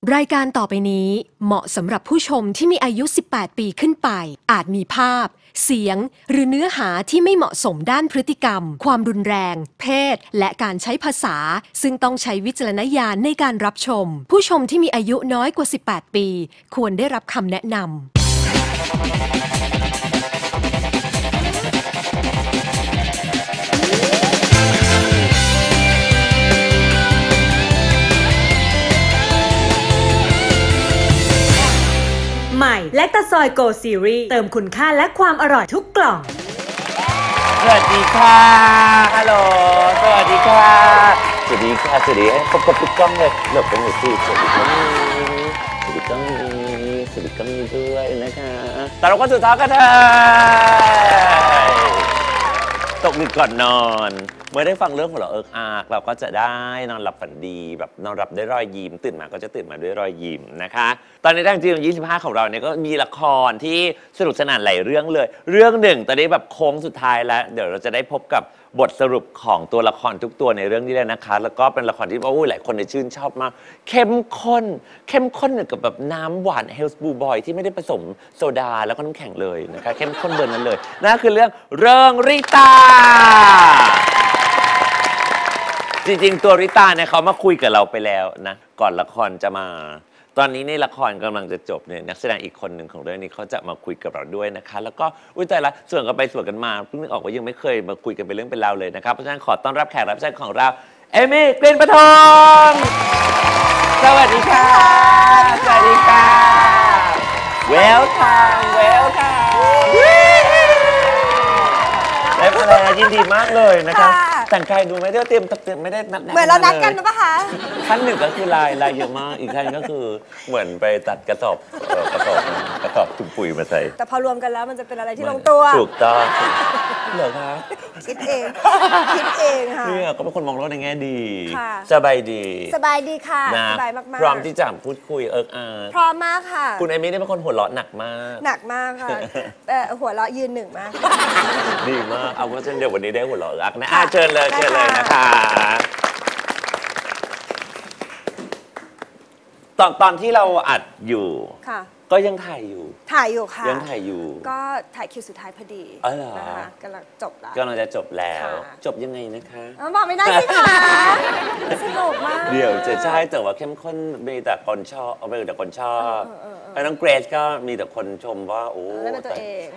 รายการต่อไปนี้เหมาะสำหรับผู้ชมที่มีอายุ 18 ปีขึ้นไป อาจมีภาพ เสียง หรือเนื้อหาที่ไม่เหมาะสมด้านพฤติกรรม ความรุนแรง เพศ และการใช้ภาษา ซึ่งต้องใช้วิจารณญาณในการรับชม ผู้ชมที่มีอายุน้อยกว่า 18 ปี ควรได้รับคำแนะนำใหม่แลคตาซอยโกซีรีส์เติมคุณค่าและความอร่อยทุกกล่องสวัสดีค่ะฮัลโหลสวัสดีค่ะสวัสดีค่ะสวัสดีให้พบกับพี่ก้องเลยหลบไปหน่อยสิสวัสดีก้องสวัสดีก้องสวัสดีก้องด้วยนะคะแต่เราก็สุดท้ายกันเถอะตกดึกก่อนนอนเมื่อได้ฟังเรื่องของเราเราก็จะได้นอนหลับฝันดีแบบนอนหลับด้วยรอยยิ้มตื่นมาก็จะตื่นมาด้วยรอยยิ้มนะคะตอนนี้ทางจีน25ของเราเนี่ยก็มีละครที่สนุกสนานหลายเรื่องเลยเรื่องหนึ่งตอนนี้แบบโค้งสุดท้ายแล้วเดี๋ยวเราจะได้พบกับบทสรุปของตัวละครทุกตัวในเรื่องนี้เลยนะคะแล้วก็เป็นละครที่หลายคนในชื่นชอบมากเข้มข้นเหมือนกับแบบน้ำหวานเฮลส์บลูบอยที่ไม่ได้ผสมโซดาแล้วก็น้ำแข็งเลยนะคะเข้มข้นเบอร์นั้นเลยนั่นคือเรื่องเริงริตาจริงๆตัวริตาเนี่ยเขามาคุยกับเราไปแล้วนะก่อนละครจะมาตอนนี้ในละครกำลังจะจบเนี่ยนักแสดงอีกคนหนึ่งของเรื่องนี้เขาจะมาคุยกับเราด้วยนะคะแล้วก็แต่ละส่วนกันไปส่วนกันมาเพิ่งนึกออกว่ายังไม่เคยมาคุยกันเป็นเรื่องเป็นราวเลยนะครับเพราะฉะนั้นขอต้อนรับแขกรับเชิญของเราเอมี่กลิ่นประทุมสวัสดีค่ะสวัสดีค่ะเวลคัมได้มาแล้วยินดีมากเลยนะครับแต่งกายดูไม่ได้เตรียมไม่ได้นัดเหมือนเรานัดกันหรือเปล่าคะขั้นหนึ่งก็คือลายเยอะมากอีกขั้นก็คือเหมือนไปตัดกระสอบถุงปุ๋ยมาใส่แต่พอรวมกันแล้วมันจะเป็นอะไรที่ลงตัวถูกต้องเหรอคะคิดเองค่ะเนี่ยก็เป็นคนมองโลกในแง่ดีสบายดีค่ะสบายมากๆพร้อมที่จะพูดคุยพร้อมมากค่ะคุณเอมี่เป็นคนหัวเราะหนักมากค่ะหัวเราะยืนหนึ่งมากดีมากเอาว่าเช่นเดียววันนี้ได้หัวเราะนะเชิญเลยนะคะตอนที่เราอัดอยู่ก็ยังถ่ายอยู่ค่ะยังถ่ายอยู่ก็ถ่ายคิวสุดท้ายพอดีนะคะกำลังจบแล้วกำลังจะจบแล้วจบยังไงนะคะบอกไม่ได้สิคะสนุกมากเดี๋ยวจะใช่แต่ว่าเข้มข้นมีแต่คนชอบมีแต่คนชอบแล้วน้องเกรซก็มีแต่คนชมว่าโอ้เล่นเป็นตัวเอง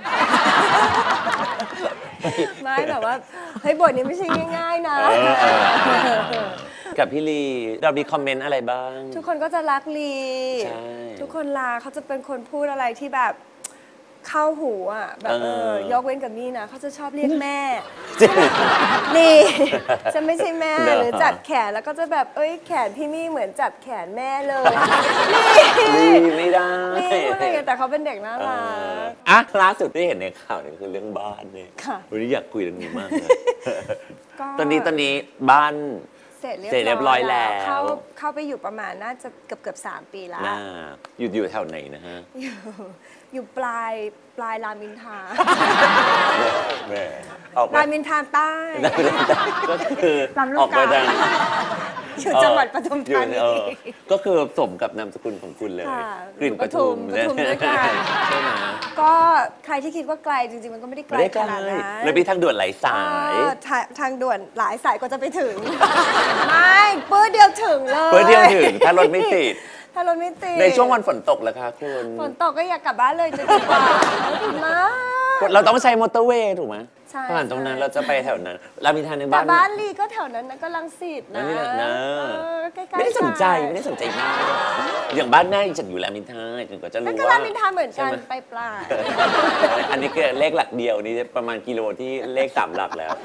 ไม่แบบว่าเฮ้ยบทนี้ไม่ใช่ง่ายๆนะกับพี่ลีเรามีคอมเมนต์อะไรบ้างทุกคนก็จะรักลีทุกคนรักเขาจะเป็นคนพูดอะไรที่แบบเข้าหูอ่ะแบบยกเว้นกับมี่นะเขาจะชอบเรียกแม่นี่จะไม่ใช่แม่หรือจับแขนแล้วก็จะแบบแขนพี่มี่เหมือนจับแขนแม่เลยนี่ไม่ได้นี่พูดอะไรแต่เขาเป็นเด็กน่ารักล่าสุดที่เห็นในข่าวนี่คือเรื่องบ้านเนี่ยวันนี้อยากคุยเรื่องนี้มากเลยตอนนี้บ้านเสร็จเรียบร้อยแล้วเข้าไปอยู่ประมาณน่าจะเกือบ3 ปีแล้วอยู่แถวไหนนะฮะอยู่ปลายรามอินทรารามอินทราใต้ก็คือออกมาดังอยู่จังหวัดปทุมธานีก็คือสมกับนามสกุลของคุณเลยกลิ่นปทุมด้วยกันก็ใครที่คิดว่าไกลจริงๆมันก็ไม่ได้ไกลขนาดนั้นเลยมีทางด่วนหลายสายทางด่วนหลายสายก็จะไปถึงไม่ปื้ดเดียวถึงเลยปื้ดเดียวถึงถ้ารถไม่ติดในช่วงวันฝนตกเหรอคะคุณฝนตกก็อยากกลับบ้านเลยจะดีกว่ามาเราต้องใช้มอเตอร์เวย์ถูกไหมผ่านตรงนั้นเราจะไปแถวนั้นเรามีทางในบ้านบ้านลีก็แถวนั้นนะก็รังสิตนะไม่ได้สนใจมากอย่างบ้านแม่ฉันอยู่รามอินทราจนกว่าจะรู้ว่าก็รามอินทราเหมือนกันไปปลายอันนี้คือเลขหลักเดียวนี่ประมาณกิโลที่เลข3 หลักแล้ว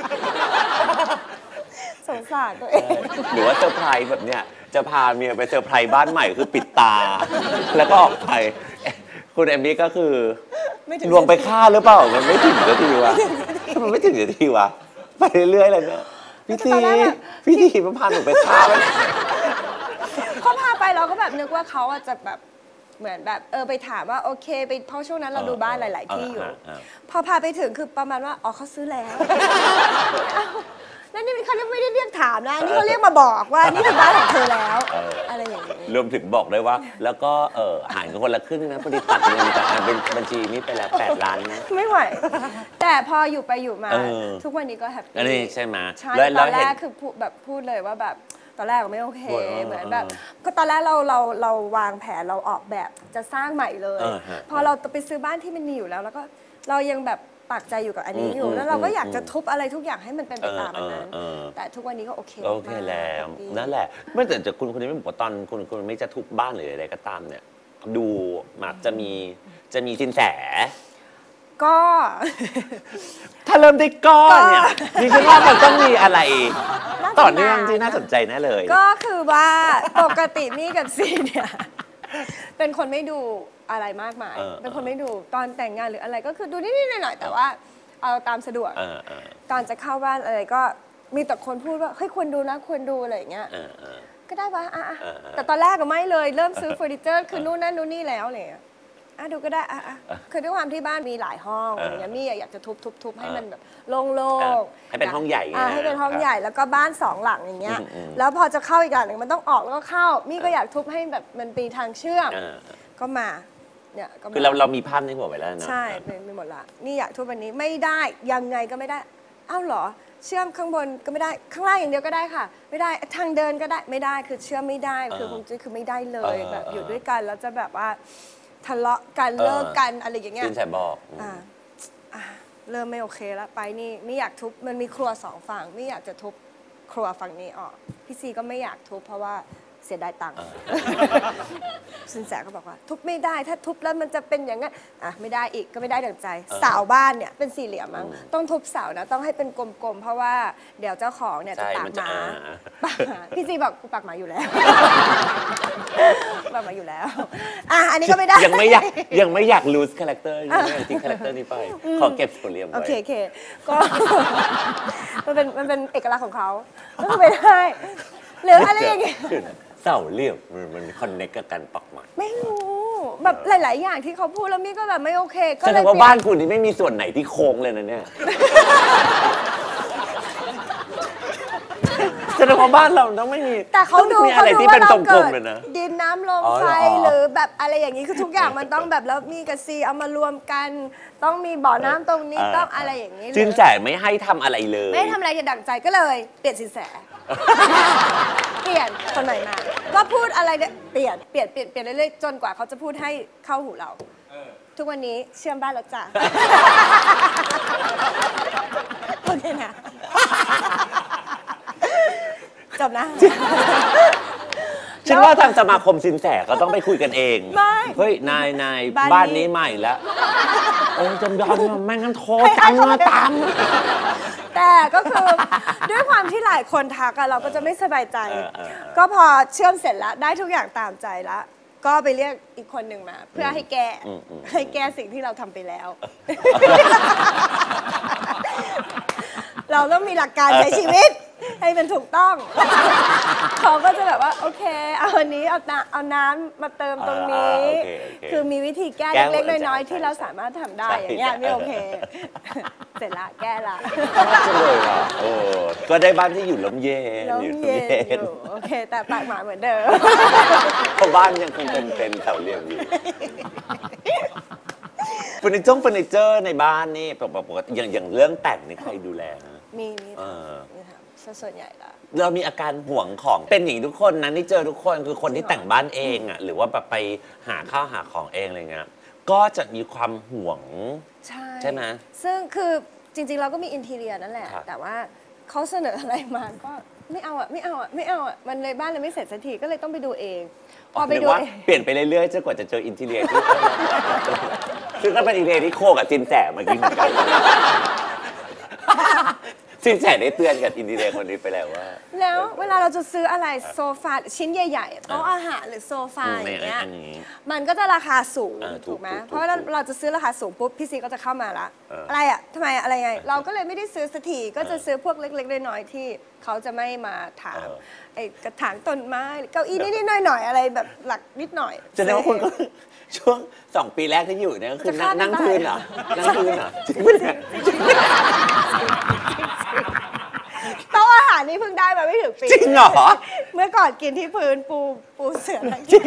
สงสารตัวเองหรือว่าเซอร์ไพรส์แบบเนี้ยจะพาเมียไปเซอร์ไพรส์บ้านใหม่คือปิดตาแล้วก็ออกไปคุณเอมมี่ก็คือลวงไปฆ่าหรือเปล่ามันไม่ถึงนาทีวะมันไม่ถึงนาทีวะไปเรื่อยๆเลยเนาะพี่ทีมันพาหนูไปฆ่าเขาพาไปเราก็แบบนึกว่าเขาจะแบบเหมือนแบบไปถามว่าโอเคไปเพราะช่วงนั้นเราดูบ้านหลายๆที่อยู่พอพาไปถึงคือประมาณว่าเขาซื้อแล้วแล้วนี่เขาไม่ได้เรียกถามนะนี่เขาเรียกมาบอกว่านี่คือบ้านของเธอแล้วอะไรอย่างนี้รวมถึงบอกด้วยว่า แล้วก็หารกันคนละครึ่งนะพอดีตัดเงินจากการเป็นบัญชีนี้ไปแล้ว8 ล้านนะไม่ไหวแต่พออยู่ไปอยู่มาทุกวันนี้ก็แฮปปี้อันนี้ใช่ไหมใช่ตอนแรกคือพูดเลยว่าแบบตอนแรกก็ไม่โอเคเหมือนแบบก็ตอนแรกเราวางแผนเราออกแบบจะสร้างใหม่เลยพอเราไปซื้อบ้านที่มันมีอยู่แล้วก็เรายังแบบปักใจอยู่กับอันนี้อยู่แล้วเราก็อยากจะทุบอะไรทุกอย่างให้มันเป็นไปตามนั้นแต่ทุกวันนี้ก็โอเคแล้วนั่นแหละไม่แต่จากคุณคนนี้ไม่บอกตอนคุณไม่จะทุบบ้านหรืออะไรก็ตามเนี่ยดูมักจะมีสินแสก็ถ้าเริ่มได้ก้อนเนี่ยดิฉันว่ามันต้องมีอะไรต่อเนื่องที่น่าสนใจแน่เลยก็คือว่าปกติมี่กับซีเนี่ยเป็นคนไม่ดูอะไรมากมายเป็นคนไม่ดูตอนแต่งงานหรืออะไรก็คือดูนิดๆหน่อยๆแต่ว่าเอาตามสะดวกตอนจะเข้าบ้านอะไรก็มีแต่คนพูดว่าเฮ้ยควรดูนะควรดูอะไรอย่างเงี้ยก็ได้ปะแต่ตอนแรกก็ไม่เลยเริ่มซื้อเฟอร์นิเจอร์คือนู่นนั่นนู่นนี่แล้วเลยดูก็ได้คือด้วยความที่บ้านมีหลายห้องอะไรเงี้ยมี่อยากจะทุบให้มันแบบโล่งๆให้เป็นห้องใหญ่ให้เป็นห้องใหญ่แล้วก็บ้าน2 หลังอย่างเงี้ยแล้วพอจะเข้าอีกหลังหนึ่งมันต้องออกแล้วก็เข้ามี่ก็อยากทุบให้แบบมันมีทางเชื่อมก็มาเนี่ยคือเรามีภาพในหัวไว้แล้วนะใช่มีหมดละนี่อยากทุบวันนี้ไม่ได้ยังไงก็ไม่ได้อ้าวเหรอเชื่อมข้างบนก็ไม่ได้ข้างล่างอย่างเดียวก็ได้ค่ะไม่ได้ทางเดินก็ได้ไม่ได้คือเชื่อมไม่ได้คือคงจะคือไม่ได้เลยแบบอยู่ด้วยกันแล้วจะแบบว่าทะเลาะกันเลิกกันอะไรอย่างเงี้ยจินแสบอกเริ่มไม่โอเคแล้วไปนี่ไม่อยากทุบมันมีครัว2 ฝั่งไม่อยากจะทุบครัวฝั่งนี้ออกพี่ซีก็ไม่อยากทุบเพราะว่าเสียดายตังค์สินแสก็บอกว่าทุบไม่ได้ถ้าทุบแล้วมันจะเป็นอย่างงั้นไม่ได้อีกก็ไม่ได้ดั่งใจเสาบ้านเนี่ยเป็นสี่เหลี่ยมมั้งต้องทุบเสานะต้องให้เป็นกลมๆเพราะว่าเดี๋ยวเจ้าของเนี่ยจะปากหมาพี่ซีบอกกูปากหมาอยู่แล้วปากหมาอยู่แล้วอันนี้ก็ไม่ได้ยังไม่อยาก lose character ยังไม่อยากทิ้ง character นี้ไปขอเก็บส่วนเหลี่ยมไว้โอเคก็มันเป็นเอกลักษณ์ของเขาก็ไม่ได้หรืออะไรอย่างเงี้ยเสาเหลี่ยมมันคอนเนคกับการปักหมุดไม่รู้แบบหลายๆอย่างที่เขาพูดแล้วมี่ก็แบบไม่โอเคก็เลยแสดงว่าบ้านคุณนี่ไม่มีส่วนไหนที่โค้งเลยนะเนี่ยแสดงว่าบ้านเราต้องไม่มีแต่เขาดูอะไรที่เป็นตรงๆเลยนะดินน้ำลมไฟหรือแบบอะไรอย่างนี้คือทุกอย่างมันต้องแบบแล้วมีกับซีเอามารวมกันต้องมีบ่อน้ำตรงนี้ต้องอะไรอย่างนี้สินแสไม่ให้ทำอะไรเลยไม่ทำอะไรจะดั่งใจก็เลยเปลี่ยนสินแสเปลี่ยนคนใหม่มาก็พูดอะไรเปลี่ยนเรื่อยๆจนกว่าเขาจะพูดให้เข้าหูเราทุกวันนี้เชื่อมบ้านแล้วจ้ะโอเคนะจบนะฉันว่าทางสมาคมสินแสก็ต้องไปคุยกันเองเฮ้ยนายบ้านนี้ใหม่แล้วจำยอมแม่งั้นโทรจังมาตามแต่ก็คือด้วยความที่หลายคนทักเราก็จะไม่สบายใจก็พอเชื่อมเสร็จแล้วได้ทุกอย่างตามใจแล้วก็ไปเรียกอีกคนหนึ่งมาเพื่อให้แก้สิ่งที่เราทำไปแล้วเราต้องมีหลักการใช้ชีวิตให้มันถูกต้องเขาก็จะแบบว่าโอเคเอาอันนี้เอาน้ำมาเติมตรงนี้คือมีวิธีแก้เล็กๆน้อยๆที่เราสามารถทำได้อย่างเงี้ยไม่โอเคเสร็จละแก้ละก็ได้บ้านที่อยู่ลมเย็นอยู่โอเคแต่ปากหมาเหมือนเดิมเพราะบ้านยังคงเป็นเสาเหลี่ยมอยู่เฟอร์นิเจอร์ในบ้านนี่ปกติอย่างเรื่องแต่งนี่ใครดูแลนะมีส่วนใหญ่ละเรามีอาการห่วงของเป็นอย่างทุกคนนะที่เจอทุกคนคือคนที่แต่งบ้านเองอ่ะหรือว่าแบบไปหาข้าวหาของเองอะไรเงี้ยก็จะมีความห่วงใช่ไหมซึ่งคือจริงๆเราก็มีอินทีเรียนั่นแหละแต่ว่าเขาเสนออะไรมาก็ไม่เอามันเลยบ้านเลยไม่เสร็จสักทีก็เลยต้องไปดูเองพอไปดูเปลี่ยนไปเรื่อยๆจนกว่าจะเจออินทีเรียที่ซึ่งก็เป็นอินทีเรียที่โคกับจินแสเมื่อกี้เหมือนกันสินแสได้เตือนกับอินทีเรียคนนี้ไปแล้วว่าแล้วเวลาเราจะซื้ออะไรโซฟาชิ้นใหญ่ๆโต๊ะอาหารหรือโซฟาอย่างเงี้ยมันก็จะราคาสูงถูกไหมเพราะเราจะซื้อราคาสูงปุ๊บพี่ซีก็จะเข้ามาละอะไรอ่ะทำไมอะไรไงเราก็เลยไม่ได้ซื้อสักทีก็จะซื้อพวกเล็กๆน้อยๆที่เขาจะไม่มาถามไอ้กระถางต้นไม้เก้าอี้นิดๆหน่อยๆอะไรแบบหลักนิดหน่อยแสดงว่าคุณก็ช่วง2 ปีแรกที่อยู่เนี่ยก็คือนั่งพื้นเหรอนั่งพื้นเหรอโต๊ะนี่เพิ่งได้มาไม่ถึงปีจริงเหรอเมื่อก่อนกินที่พื้นปูเสื่อนั่งที่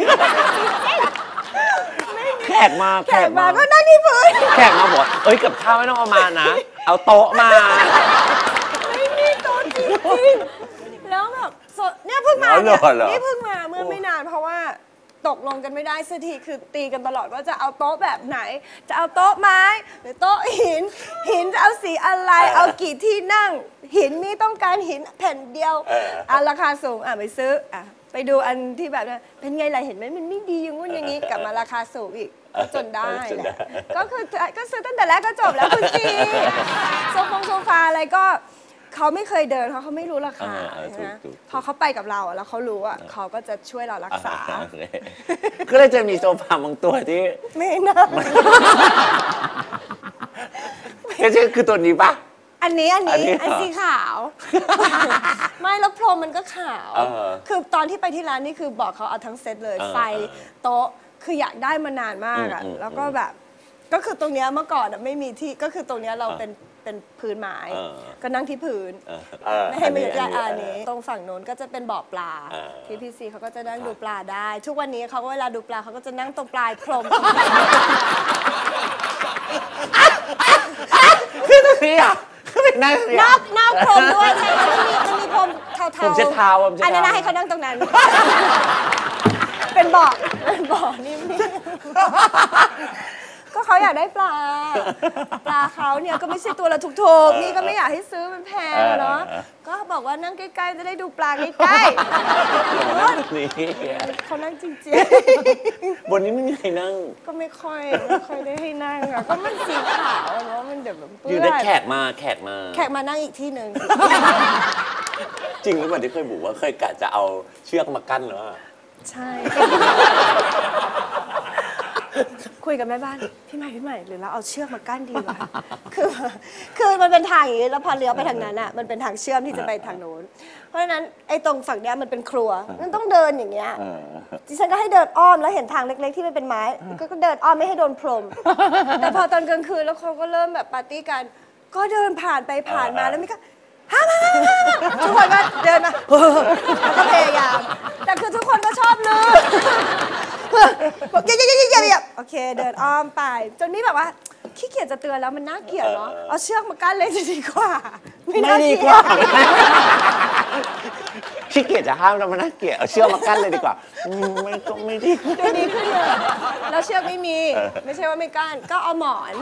แขกมาแขกมาก็นั่งที่พื้นแขกมาบอกว่าเอ้ยกับข้าวไม่ต้องเอามานะ เอาโต๊ะมาไม่มีโต๊ะจริงๆแล้วแบบเนี่ยเพิ่งมาเนี่ยนี่เพิ่งมาเมื่อไม่นานเพราะว่าตกลงกันไม่ได้สักทีคือตีกันตลอดว่าจะเอาโต๊ะแบบไหน จะเอาโต๊ะไม้หรือโต๊ะหินจะเอาสีอะไรเอากี่ที่นั่งหินมีต้องการหินแผ่นเดียวราคาสูงไปซื้อไปดูอันที่แบบนั้นเป็นไงล่ะเห็นไหมมันไม่ดีอย่างงู้นอย่างนี้กลับมาราคาสูงอีกจนได้แหละก็ซื้อตั้งแต่แรกก็จบแล้วคุณซีโซฟาอะไรก็เขาไม่เคยเดินเพราะเขาไม่รู้ราคานะพอเขาไปกับเราแล้วเขารู้เขาก็จะช่วยเรารักษาก็เลยจะมีโซฟาบางตัวที่ไม่น่าก็คือตัวนี้ปะอันสีขาวไม่แล้วพรมมันก็ขาวคือตอนที่ไปที่ร้านนี่คือบอกเขาเอาทั้งเซตเลยไฟโต๊ะคืออยากได้มานานมากแล้วก็แบบก็คือตรงเนี้ยเมื่อก่อนไม่มีที่ก็คือตรงเนี้ยเราเป็นพื้นไม้ก็นั่งที่พื้นไม่ให้มันอยู่ที่อันนี้ตรงฝั่งโน้นก็จะเป็นบ่อปลาที่พี่ซีเขาก็จะนั่งดูปลาได้ ทุกวันนี้เขาก็เวลาดูปลาเขาก็จะนั่งตรงปลายพรมคือตรงนี้เป็นนอกพรมด้วยใช่ไหมมันมีพรมเทาผมจะเท้าอันนั้นให้เขานั่งตรงนั้นเป็นบ่อนิ่มก็เขาอยากได้ปลาเขาเนี่ยก็ไม่ใช่ตัวละถูกๆนี่ก็ไม่อยากให้ซื้อมันแพงเนาะก็บอกว่านั่งใกล้ๆจะได้ดูปลาใกล้ๆเขานั่งจริงๆบนนี้ไม่มีใครนั่งก็ไม่ค่อยได้ให้นั่งก็มันสีขาวเนาะมันเดี๋ยวแบบอยู่ได้แขกมานั่งอีกที่หนึ่งจริงหรือเปล่าที่เคยบอกว่าเคยกะจะเอาเชือกมากั้นหรือใช่คุยกับแม่บ้านพี่ใหม่หรือเราเอาเชือกมากั้นดีวะคือมันเป็นทางอย่างนี้แล้วพอเลี้ยวไปทางนั้นมันเป็นทางเชื่อมที่จะไปทางโน้นเพราะฉะนั้นไอ้ตรงฝั่งเนี้ยมันเป็นครัวมันต้องเดินอย่างเงี้ยดิฉันก็ให้เดินอ้อมแล้วเห็นทางเล็กๆที่มันเป็นไม้ก็เดินอ้อมไม่ให้โดนพรมแต่พอตอนกลางคืนแล้วเขาก็เริ่มแบบปาร์ตี้กันก็เดินผ่านไปผ่านมาแล้วไม่ก็ทุกคนก็เดินมาแล้วก็พยายามแต่คือทุกคนก็ชอบลืมบอกอย่าโอเคเดินอ้อมไปจนนี่แบบว่าขี้เกียจจะเตือนแล้วมันน่าเกลียดเนาะเอาเชือกมากั้นเลยจะดีกว่าไม่ดีกว่าขี้เกียจจะห้ามแล้วมันน่าเกลียดเอาเชือกมากั้นเลยดีกว่าไม่ดีขึ้นเลยแล้วเชือกไม่มีไม่ใช่ว่าไม่กั้นก็เอาหมอน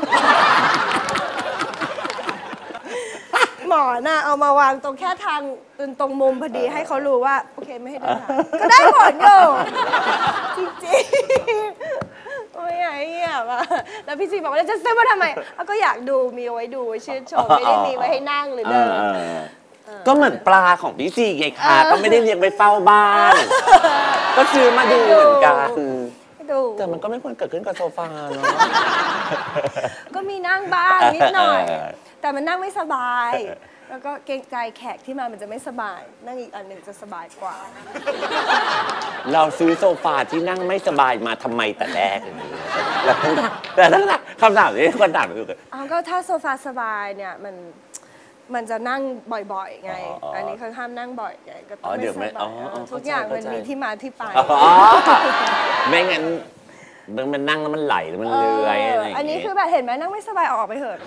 น่ะเอามาวางตรงแค่ทางตรงมุมพอดีให้เขารู้ว่าโอเคไม่ให้เดินทางก็ได้ผลอยู่จริงๆโอ้ยไอ้เหี้ยแล้วพี่ซีบอกว่าจะซื้อมาทำไมก็อยากดูมีไว้ดูไว้ชื่นชมไม่ได้มีไว้ให้นั่งหรือเดินก็เหมือนปลาของพี่ซีไงค่ะก็ไม่ได้เลี้ยงไปเฝ้าบ้านก็ซื้อมาดูเหมือนกันแต่มันก็ไม่ควรเกิดขึ้นกับโซฟาเนาะก็มีนั่งบ้างนิดหน่อยแต่มันนั่งไม่สบายแล้วก็เกรงใจแขกที่มามันจะไม่สบายนั่งอีกอันหนึ่งจะสบายกว่าเราซื้อโซฟาที่นั่งไม่สบายมาทำไมแต่แรกแต่นั่นแหละคำถามนี้คนถามคือก็ถ้าโซฟาสบายเนี่ยมันจะนั่งบ่อยๆไงอันนี้เขาห้ามนั่งบ่อยไงก็ต้องไม่สบายทุกอย่างมันมีที่มาที่ไปไม่งั้นมันนั่งแล้วมันไหลแล้วมันเลื้อยอะไรอันนี้คือแบบเห็นไหมนั่งไม่สบายออกไปเถอะ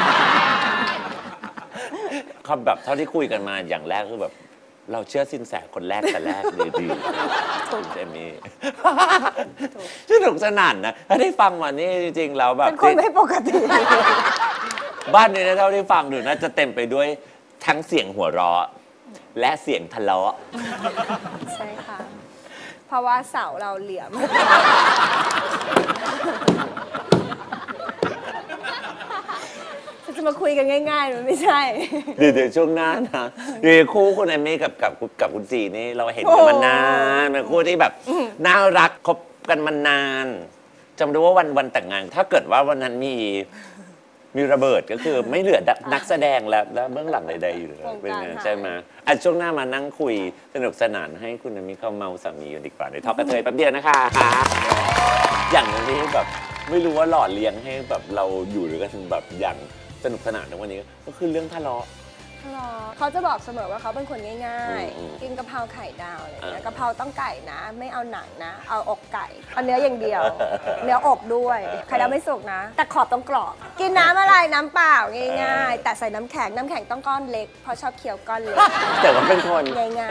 เขาแบบเท่าที่คุยกันมาอย่างแรกคือแบบเราเชื่อสินแสคนแรกแต่แรกดีถูกเอมี่สนุกสนานนะถ้าได้ฟังมานี่จริงๆแล้วแบบเป็นคนไม่ปกติบ้านนี้นะเท่าที่ฟังดูน่าจะเต็มไปด้วยทั้งเสียงหัวเราะและเสียงทะเลาะใช่ค่ะเพราะว่าเสาเราเหลี่ยมจะมาคุยกันง่ายๆมันไม่ใช่เดี๋ยวช่วงหน้านะคู่คุณเอมี่กับคุณจีนี่เราเห็นกันมานานเป็นคู่ที่แบบน่ารักคบกันมานานจำได้ว่าวันแต่งงานถ้าเกิดว่าวันนั้นมีระเบิดก็คือไม่เหลือนักแสดงแล้วเบื้องหลังใดๆอยู่เป็นไงใช่ไหมช่วงหน้ามานั่งคุยสนุกสนานให้คุณเอมี่เขาเมาสามีอยู่ดีกว่าในทอล์กกระเทยแป๊บเดียวนะคะอย่างนึงที่แบบไม่รู้ว่าหล่อเลี้ยงให้แบบเราอยู่ด้วยกันแบบอย่างสนุกสนานในวันนี้ก็คือเรื่องทะเลาะเขาจะบอกเสมอว่าเขาเป็นคนง่ายๆกินกะเพราไข่ดาวอะไรเงี้ยกะเพราต้องไก่นะไม่เอาหนังนะเอาอกไก่เอาเนื้ออย่างเดียวเนื้ออกด้วยไข่ดาวไม่สุกนะแต่ขอบต้องกรอบกินน้ำอะไรน้ำเปล่าง่ายๆแต่ใส่น้ำแข็งต้องก้อนเล็กเพราะชอบเคี้ยวก้อนเล็กแต่ว่าเป็นคนง่าย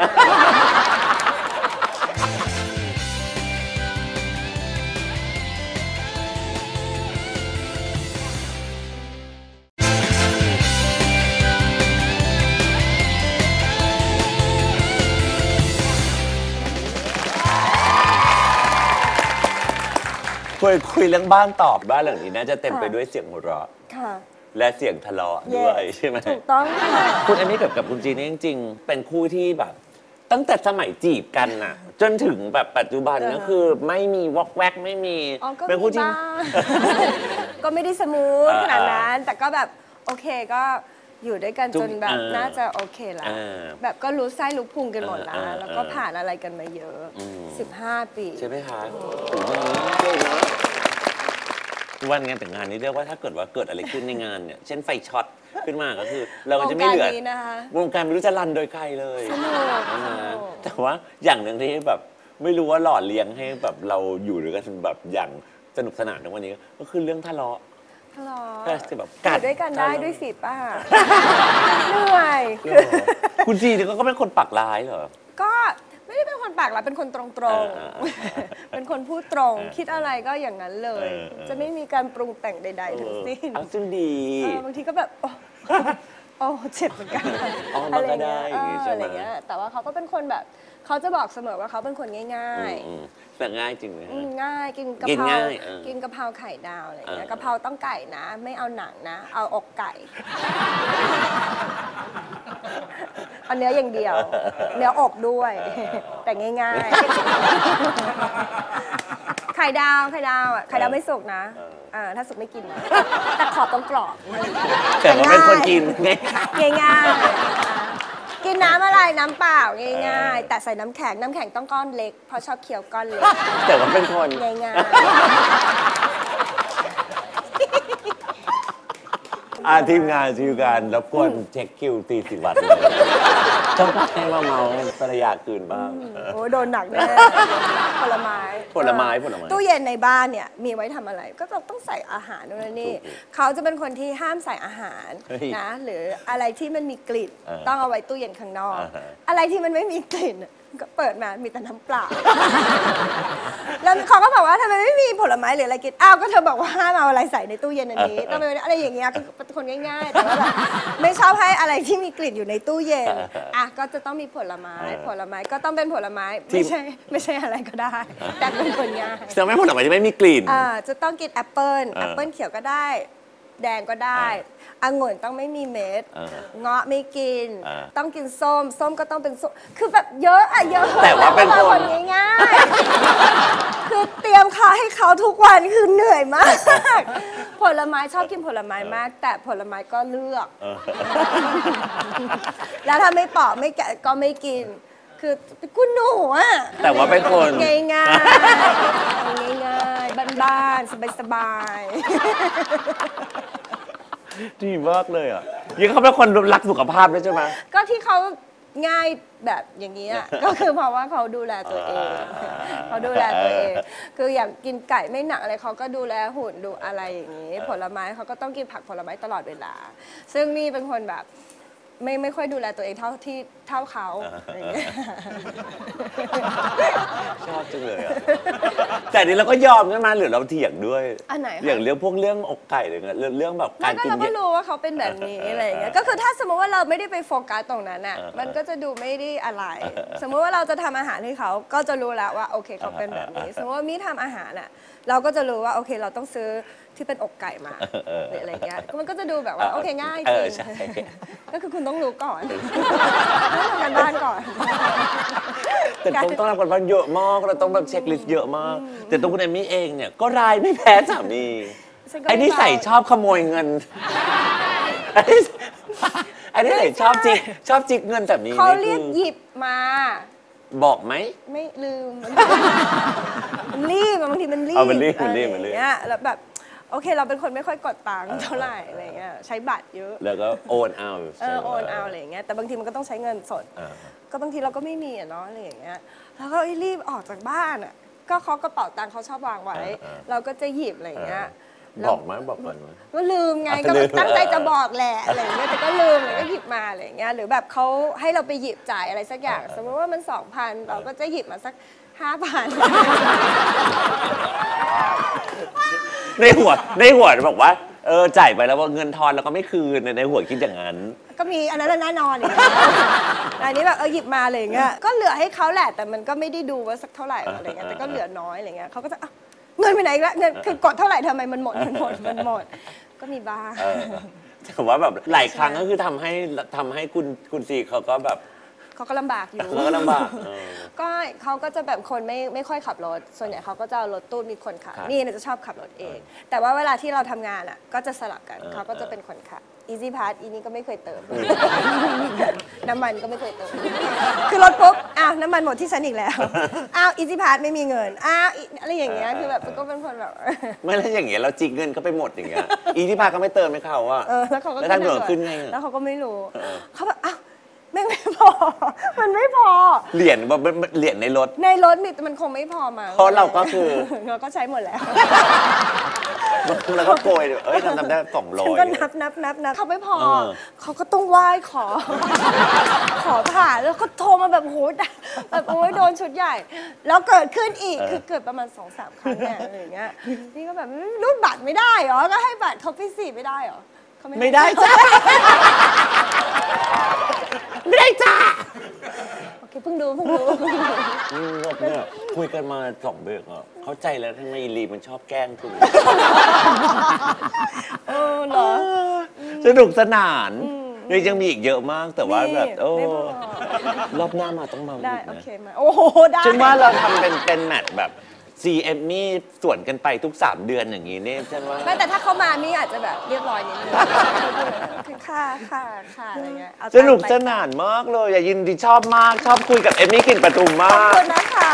คุยเรื่องบ้านตอบบ้านหลังนี้น่าจะเต็มไปด้วยเสียงหัวเราะและเสียงทะเลาะด้วยใช่ไหมถูกต้องค่ะคุณอันนี้กับคุณจีนี่จริงๆเป็นคู่ที่แบบตั้งแต่สมัยจีบกันน่ะจนถึงแบบปัจจุบันก็คือไม่มีวอกแวกไม่มีเป็นคู่ที่ก็ไม่ได้สมูทขนาดนั้นแต่ก็แบบโอเคก็อยู่ด้วยกันจนแบบน่าจะโอเคแล้วแบบก็รู้ไส้รู้พุงกันหมดแล้วแล้วก็ผ่านอะไรกันมาเยอะ15 ปีใช่ไหมคะวันงานแต่งงานนี้เรียกว่าถ้าเกิดว่าเกิดอะไรขึ้นในงานเนี่ยเช่นไฟช็อตขึ้นมาก็คือเราจะไม่เหลือวงการไม่รู้จะรันโดยใครเลยแต่ว่าอย่างหนึ่งที่แบบไม่รู้ว่าหล่อเลี้ยงให้แบบเราอยู่ด้วยกันแบบอย่างสนุกสนานในวันนี้ก็คือเรื่องทะเลาะแบบกัดด้วยกันได้ด้วยสิป้าเหนื่อยคุณจีเนี่ยก็เป็นคนปากร้ายเหรอก็ไม่ได้เป็นคนปากร้ายเป็นคนตรงๆเป็นคนพูดตรงคิดอะไรก็อย่างนั้นเลยจะไม่มีการปรุงแต่งใดๆทั้งสิ้นซึ่งดีบางทีก็แบบโอ้เจ็บเหมือนกันอะไรเงี้ยแต่ว่าเขาก็เป็นคนแบบเขาจะบอกเสมอว่าเขาเป็นคนง่ายๆแต่ง่ายจริงไหมง่ายกินกะเพราไข่ดาวอะไรเงี้ยกะเพราต้องไก่นะไม่เอาหนังนะเอาอกไก่เอาเนื้ออย่างเดียวเนื้ออกด้วยแต่ง่ายๆไข่ดาวไม่สุกนะถ้าสุกไม่กินนะแต่ขอบต้องกรอบแต่ว่าเป็นคนกินง่ายกินน้ำอะไรน้ำเปล่าง่ายๆแต่ใส่น้ำแข็งต้องก้อนเล็กเพราะชอบเคี้ยวก้อนเล็กแต่ว่าเป็นคนง่ายทีมงานรบกวนเช็คคิวตี10 วันต้องให้มาเมาภรรยาคืนบ้างโอ้โดนหนักแน่ผลไม้ตู้เย็นในบ้านเนี่ยมีไว้ทำอะไรก็ต้องใส่อาหารด้วยนี่เขาจะเป็นคนที่ห้ามใส่อาหารนะหรืออะไรที่มันมีกลิ่นต้องเอาไว้ตู้เย็นข้างนอกอะไรที่มันไม่มีกลิ่นก็เปิดมามีแต่น้ำเปล่าแล้วเขาก็บอกว่าทำไมไม่มีผลไม้หรืออะไรกินอ้าวก็เธอบอกว่าห้ามเอาอะไรใส่ในตู้เย็นอันนี้ต้องเป็นอะไรอย่างเงี้ยเป็นคนง่ายๆแต่ว่าแบบไม่ชอบให้อะไรที่มีกลิ่นอยู่ในตู้เย็นก็จะต้องมีผลไม้ก็ต้องเป็นผลไม้ไม่ใช่อะไรก็ได้แต่เป็นคนง่ายจะไม่ผลไม้ที่ไม่มีกลิ่นจะต้องกินแอปเปิ้ลเขียวก็ได้แดงก็ได้องุ่นต้องไม่มีเม็ดเงาะไม่กินต้องกินส้มก็ต้องเป็นส้มคือแบบเยอะแต่ว่าเป็นคนง่ายๆคือเตรียมข้าวให้เขาทุกวันคือเหนื่อยมากผลไม้ชอบกินผลไม้มากแต่ผลไม้ก็เลือกแล้วถ้าไม่ปอกไม่แกะก็ไม่กินคือคุณหนูแต่ว่าเป็นคนง่ายบ้านๆสบายดีมากเลยยิ่งเขาเป็นคนรักสุขภาพด้วยใช่ไหมก็ที่เขาง่ายแบบอย่างนี้ก็คือเพราะว่าเขาดูแลตัวเองคืออย่างกินไก่ไม่หนักอะไรเขาก็ดูแลหุ่นดูอะไรอย่างนี้ผลไม้เขาก็ต้องกินผักผลไม้ตลอดเวลาซึ่งนี่เป็นคนแบบไม่ค่อยดูแลตัวเองเท่าเขาชอบจังเลยแต่นี้เราก็ยอมใช่ไหมหรือเราเถียงด้วยอันไหนอย่างเรื่องอกไก่อะไรเงี้ยเรื่องแบบการกินเราก็รู้ว่าเขาเป็นแบบนี้อะไรอย่างเงี้ยก็คือถ้าสมมติว่าเราไม่ได้ไปโฟกัสตรงนั้นอ่ะมันก็จะดูไม่ได้อะไรสมมติว่าเราจะทำอาหารให้เขาก็จะรู้แล้วว่าโอเคเขาเป็นแบบนี้สมมติว่ามีทำอาหารอ่ะเราก็จะรู้ว่าโอเคเราต้องซื้อที่เป็นอกไก่มาหรืออะไรเงี้ยมันก็จะดูแบบว่าโอเคง่ายจริงก็คือคุณต้องรู้ก่อนต้องทำการบ้านก่อนแต่ต้องทำการบ้านเยอะมากเราต้องแบบเช็คลิสต์เยอะมากแต่ตัวคุณเอมี่เองเนี่ยก็รายไม่แพ้สามีไอ้นี่ใส่ชอบขโมยเงินไอ้นี่ใส่ชอบจิกเงินสามีเขาเรียกหยิบมาบอกไหมไม่ลืมมันรีบบางทีมันรีบเนี่ยแล้วแบบโอเคเราเป็นคนไม่ค่อยกดตังค์เท่าไหร่อะไรเงี้ยใช้บัตรเยอะแล้วก็โอนเอาโอนเอาอะไรเงี้ยแต่บางทีมันก็ต้องใช้เงินสดก็บางทีเราก็ไม่มีเนาะอะไรอย่างเงี้ยแล้วก็รีบออกจากบ้านก็เขากระเป๋าตังค์เขาชอบวางไว้เราก็จะหยิบอะไรเงี้ยบอกไหมบอกก่อนไหมก็ลืมไงก็ตั้งใจจะบอกแหละอะไรเงี้ยแต่ก็ลืมเลยก็หยิบมาอะไรเงี้ยหรือแบบเขาให้เราไปหยิบจ่ายอะไรสักอย่างสมมติว่ามัน 2,000 เราก็จะหยิบมาสัก 5,000 ในหัวบอกว่าจ่ายไปแล้วว่าเงินทอนแล้วก็ไม่คืนในหัวคิดอย่างนั้นก็มีอันนั้นแน่นอนอย่างเงี้ยอันนี้แบบหยิบมาอะไรเงี้ยก็เหลือให้เขาแหละแต่มันก็ไม่ได้ดูว่าสักเท่าไหร่อะไรเงี้ยแต่ก็เหลือน้อยอะไรเงี้ยเขาก็จะเงินไปไหนละเงินคือกดเท่าไหร่ทำไมมันหมดก็มีบ้างแต่ว่าแบบหลายครั้งก็คือทำให้คุณซีเขาก็แบบเขาก็ลำบากอยู่เขาก็ลำบากก็เขาก็จะแบบคนไม่ค่อยขับรถส่วนใหญ่เขาก็จะเอารถตู้มีคนขับนี่จะชอบขับรถเองแต่ว่าเวลาที่เราทำงานก็จะสลับกันเขาก็จะเป็นคนขับ Easy Pass อีนี่ก็ไม่เคยเติมน้ำมันก็ไม่เคยเติมคือรถปุ๊บน้ำมันหมดที่ฉันอีกแล้วEasy Pass ไม่มีเงินอะไรอย่างเงี้ยคือแบบก็เป็นคนแบบไม่แล้วอย่างเงี้ยเราจิกเงินก็ไปหมดอย่างเงี้ยEasy Passก็ไม่เติมให้เขาแล้วเขาก็ทางด่วนขึ้นไงแล้วเขาก็ไม่รู้เขาแบบไม่พอมันไม่พอเหรียญในรถมีแต่มันคงไม่พอมาเพราะเราก็คือเราก็ใช้หมดแล้วแล้วก็โกยทำได้200 ก็นับเขาไม่พอเขาก็ต้องไหว้ขอผ่าแล้วเขาโทรมาแบบโหแบบโอ้ยโดนชุดใหญ่แล้วเกิดขึ้นอีกคือเกิดประมาณ 2-3 ครั้งเนี่ยอะไรอย่างเงี้ยนี่ก็แบบรูดบัตรไม่ได้หรอก็ให้บัตรเขาไป4ไม่ได้หรอไม่ได้จ้าไม่ได้จ้าโอเคเพิ่งดูเนี่ยคุยกันมา2 เบรกเข้าใจแล้วทำไมลีมันชอบแกล้งคุณเหรอสนุกสนานยังมีอีกเยอะมากแต่ว่าแบบรอบหน้ามาต้องมาได้โอเคมาโอ้โหได้ฉันว่าเราทำเป็นแมทแบบCM นี่ส่วนกันไปทุก3 เดือนอย่างนี้เนี่ยฉันว่าไม่แต่ถ้าเขามานี่อาจจะแบบเรียบร้อยนิดนึงค่ะอะไรเงี้ยสนุกสนานมากเลยยินดีชอบมากชอบคุยกับเอมมี่กลิ่นประทุมมากขอบคุณนะคะ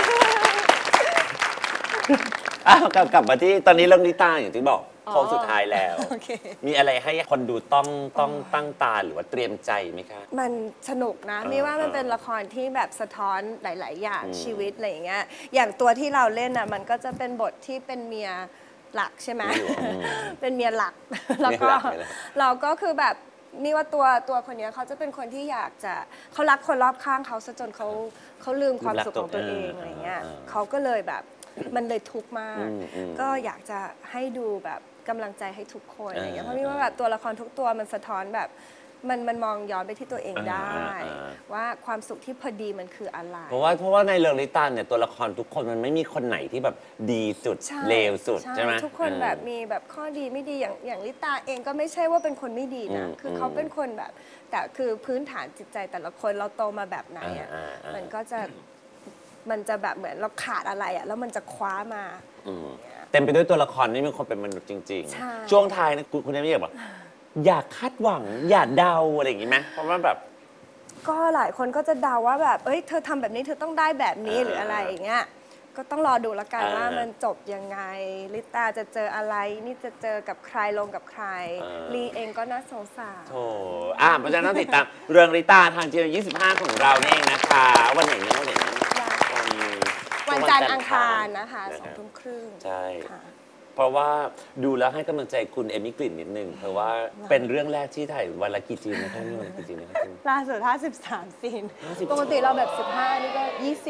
กลับมาที่ตอนนี้เรื่องลิต้าอย่างที่บอกโค้งสุดท้ายแล้วมีอะไรให้คนดูต้องตั้งตาหรือว่าเตรียมใจไหมคะมันสนุกนะมีว่ามันเป็นละครที่แบบสะท้อนหลายๆอย่างชีวิตอะไรอย่างเงี้ยอย่างตัวที่เราเล่นมันก็จะเป็นบทที่เป็นเมียหลักใช่ไหมเป็นเมียหลักแล้วก็เราก็คือแบบนี่ว่าตัวคนนี้เขาจะเป็นคนที่อยากจะเขารักคนรอบข้างเขาซะจนเขาลืมความสุขของตัวเองอะไรเงี้ยเขาก็เลยแบบมันเลยทุกข์มากก็อยากจะให้ดูแบบกำลังใจให้ทุกคนอะไรเงี้ยเพราะนี่ว่าแบบตัวละครทุกตัวมันสะท้อนแบบมันมองย้อนไปที่ตัวเองได้ว่าความสุขที่พอดีมันคืออะไรเพราะว่าในเรื่องลิต้าเนี่ยตัวละครทุกคนมันไม่มีคนไหนที่แบบดีสุดเลวสุดใช่ไหมทุกคนแบบมีแบบข้อดีไม่ดีอย่างลิต้าเองก็ไม่ใช่ว่าเป็นคนไม่ดีนะคือเขาเป็นคนแบบแต่คือพื้นฐานจิตใจแต่ละคนเราโตมาแบบไหนมันก็จะแบบเหมือนเราขาดอะไรแล้วมันจะคว้ามาเต็มไปด้วยตัวละครนี่เป็นคนเป็นมนุษย์จริงๆช่วงท้ายนะคุณไม่อยากบอกอยากคาดหวังอยากเดาอะไรอย่างงี้ไหมเพราะว่าแบบก็หลายคนก็จะเดาว่าแบบเธอทำแบบนี้เธอต้องได้แบบนี้หรืออะไรอย่างเงี้ยก็ต้องรอดูละกันว่ามันจบยังไงลิต้าจะเจออะไรนี่จะเจอกับใครลงกับใครลีเองก็น่าสงสารโธ่เพราะฉะนั้นต้องติดตามเรื่องลิต้าทางGMM25ของเราเองนะคะวันไหนนะวันจันทร์อังคารนะคะ20:30 ใช่เพราะว่าดูแล้วให้กำลังใจคุณเอมี่กลิ่นนิดนึงเพราะว่าเป็นเรื่องแรกที่ถ่ายวันละกี่ซีนนะคะนี่วันละกี่ซีนนะคะล่าสุด53 ซีนปกติเราแบบ15นี่ก็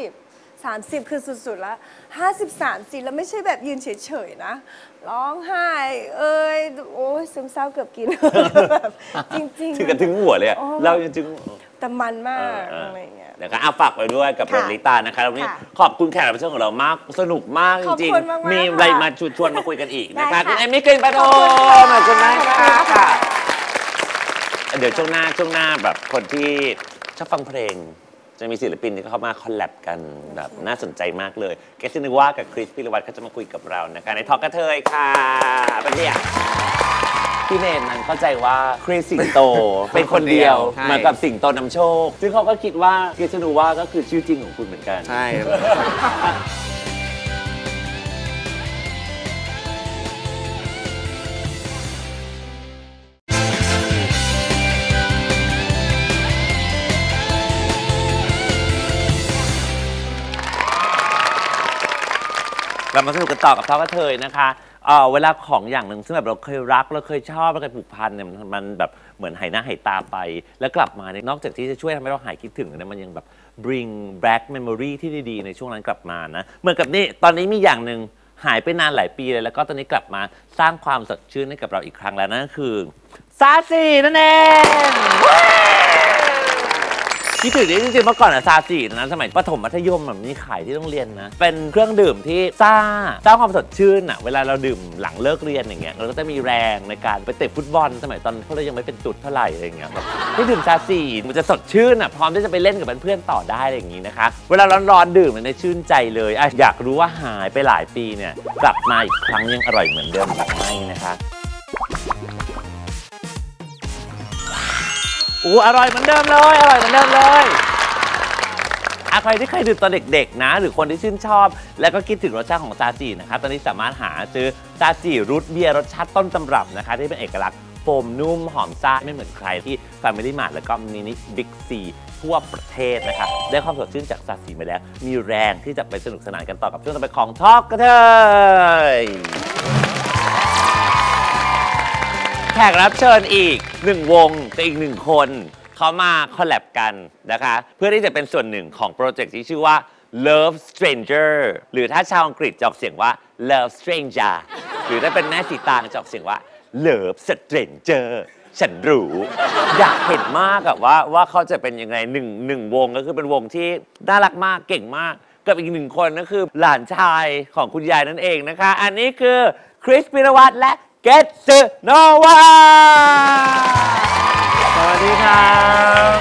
20 30คือสุดๆแล้ว53 ซีนแล้วไม่ใช่แบบยืนเฉยๆนะร้องไห้โอ้ยซึมเศร้าเกือบกินแบบจริงๆถึงกันถึงหัวเลยเราจริงแต่มันมากอะไรเงี้ยแล้วก็ฝากไปด้วยกับเรื่องลิต้านะคะวันนี้ขอบคุณแขกรับเชิญของเรามากสนุกมากจริงๆมีอะไรมาชวนมาคุยกันอีกนะคะคุณเอมี่กลิ่นประทุมขอบคุณมากค่ะเดี๋ยวช่วงหน้าแบบคนที่ชอบฟังเพลงจะมีศิลปินที่เข้ามาคอลแลบกันแบบน่าสนใจมากเลยเกสนึกว่ากับคริสพิรวัตรเขาจะมาคุยกับเรานะคะในทอล์กกระเทยค่ะเป็นเนี่ยพี่เนนนั้นเข้าใจว่าคริสสิงโตเป็นคนเดียวเหมือนกับสิงโตนำโชคซึ่งเขาก็คิดว่าเกสนึกว่าก็คือชื่อจริงของคุณเหมือนกันใช่กลับมาสนุกกันต่อกับท้อกระเทยนะคะเวลาของอย่างหนึ่งซึ่งแบบเราเคยรักเราเคยชอบเราเคยผูกพันเนี่ยมันแบบเหมือนหายหน้าหายตาไปแล้วกลับมาเนี่ยนอกจากที่จะช่วยทำให้เราหายคิดถึงเนี่ยมันยังแบบ bring back memory ที่ดีๆในช่วงนั้นกลับมานะเหมือนกับนี่ตอนนี้มีอย่างหนึ่งหายไปนานหลายปีเลยแล้วก็ตอนนี้กลับมาสร้างความสดชื่นให้กับเราอีกครั้งแล้วนั่นก็คือซาซีนั่นเองที่ถือได้จริงๆเมื่อก่อนอะซาซีนะสมัยประถมมัธยมแบบมีขายที่โรงเรียนนะเป็นเครื่องดื่มที่สร้างความสดชื่นอะเวลาเราดื่มหลังเลิกเรียนอย่างเงี้ยเราก็จะมีแรงในการไปเตะฟุตบอลสมัยตอนพวกเรายังไม่เป็นจุดเท่าไหร่อะไรเงี้ยแบบที่ดื่มซาซีมันจะสดชื่นอะพร้อมที่จะไปเล่นกับเพื่อนๆต่อได้อะไรอย่างงี้นะคะเวลาร้อนๆดื่มมันชื่นใจเลยอยากรู้ว่าหายไปหลายปีเนี่ยกลับมาอีกครั้งยังอร่อยเหมือนเดิมหรือไม่นะคะอร่อยเหมือนเดิมเลยอร่อยเหมือนเดิมเลยใครที่เคยดื่มตอนเด็กๆนะหรือคนที่ชื่นชอบแล้วก็คิดถึงรสชาติของซาจีนะครับตอนนี้สามารถหาซื้อซาจีรูทเบียร์รสชาติต้นตำรับนะคะที่เป็นเอกลักษณ์โฟมนุ่มหอมซ่าไม่เหมือนใครที่ Family Mart แล้วก็มินิบิ๊กซีทั่วประเทศนะครับได้ความสดชื่นจากซาจีมาแล้วมีแรงที่จะไปสนุกสนานกันต่อกับช่วงต่อไปของทอล์กกระเทยแขกรับเชิญอีก1วงกับอีก1คนเขามาคอลแลบกันนะคะเพื่อที่จะเป็นส่วนหนึ่งของโปรเจกต์ที่ชื่อว่า Love Stranger หรือถ้าชาวอังกฤษจะออกเสียงว่า Love Stranger หรือถ้าเป็นแม่สีตางจะออกเสียงว่า Love Stranger ฉันรู้ อยากเห็นมากอะว่าเขาจะเป็นยังไงหนึ่งวงก็คือเป็นวงที่น่ารักมากเก่งมากกับอีก1คนก็คือหลานชายของคุณยายนั่นเองนะคะอันนี้คือคริสพิรวัตรและเกตสึโนวาสวัสดีครับ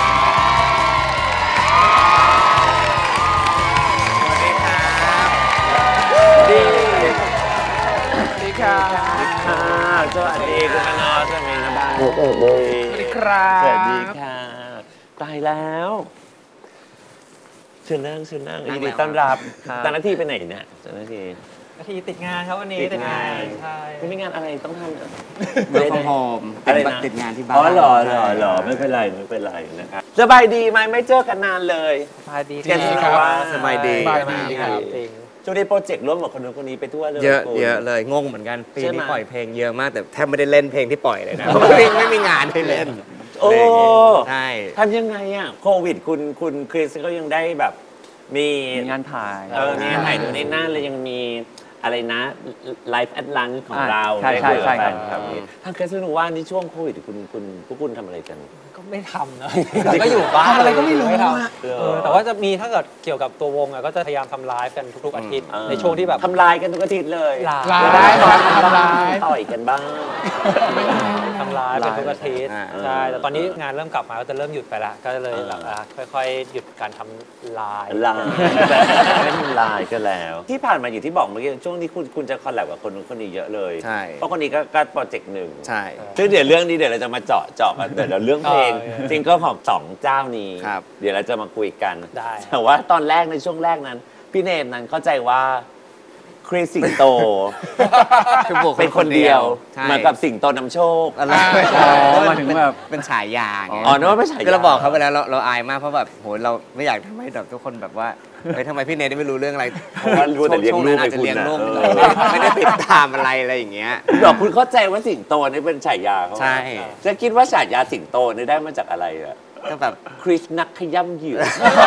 สวัสดีครับสวัสดีครับสวัสดีคุณมโนสวัสดีนะบ้านสวัสดีครับสวัสดีค่ะตายแล้วเชิญนั่งยินดีต้อนรับตอนนาทีไปไหนเนี่ยตอนนาทีติดงานครับวันนี้ติดงานใช่ไม่มีงานอะไรต้องทำเวิร์กฟอร์มโฮมติดงานที่บ้านหรอไม่เป็นไรนะครับสบายดีไหมไม่เจอกันนานเลยสบายดีครับสบายดีครับช่วงนี้โปรเจกต์ร่วมกับคนนู้นคนนี้ไปทั่วเลยเยอะเลยงงเหมือนกันปีนี้ปล่อยเพลงเยอะมากแต่แทบไม่ได้เล่นเพลงที่ปล่อยเลยนะไม่มีงานให้เล่นโอ้ใช่ทำยังไงอ่ะโควิดคุณคริสก็ยังได้แบบมีงานถ่ายมีงานถ่ายดูในหน้าเลยยังมีอะไรนะไลฟ์แอดลันของเราใช่ครับทางแคสโนว่านี่ช่วงโควิดพวกคุณทำอะไรกันก็ไม่ทำนะก็อยู่บ้านอะไรก็ไม่รู้แต่ว่าจะมีถ้าเกิดเกี่ยวกับตัววงก็จะพยายามทำไลฟ์กันทุกๆอาทิตย์ในช่วงที่แบบทำลายกันทุกอาทิตย์เลยได้ทำลายต่อยกันบ้างทำไลฟ์กันทุกอาทิตย์ใช่แต่ตอนนี้งานเริ่มกลับมาก็จะเริ่มหยุดไปละก็เลยแบบค่อยๆหยุดการทำไลฟ์ไม่ทำลายก็แล้วที่ผ่านมาอยู่ที่บอกเมื่อกี้ช่วงที่คุณจะคอลแลบกับคนนู้นคนนี้เยอะเลยเพราะคนนี้ก็โปรเจกต์หนึ่งใช่ซึ่งเดี๋ยวเรื่องนี้เดี๋ยวเราจะมาเจาะกันเดี๋ยวเรื่องเพลงจริงก็ของ2เจ้านี้เดี๋ยวเราจะมาคุยกันแต่ว่าตอนแรกในช่วงแรกนั้นพี่เนมนั้นเข้าใจว่าคริสสิงโตเป็นคนเดียวเหมือนกับสิงโตนำโชคอะไรมาถึงแบบเป็นฉายาไงนึกว่าเป็นฉายาเราบอกเขาไปแล้วเราอายมากเพราะแบบโหเราไม่อยากทำให้แบบทุกคนแบบว่าทำไมพี่เนมไม่รู้เรื่องอะไรเพราะว่ารู้แต่เลี้ยงลูกอาจจะเลี้ยงลูกไม่ได้ติดตามอะไรอย่างเงี้ยคุณเข้าใจว่าสิงโตนี่เป็นฉายาเขาใช่จะคิดว่าฉายาสิงโตนี่ได้มาจากอะไรอะก็แบบคริสนักขย้ำเหยื่อ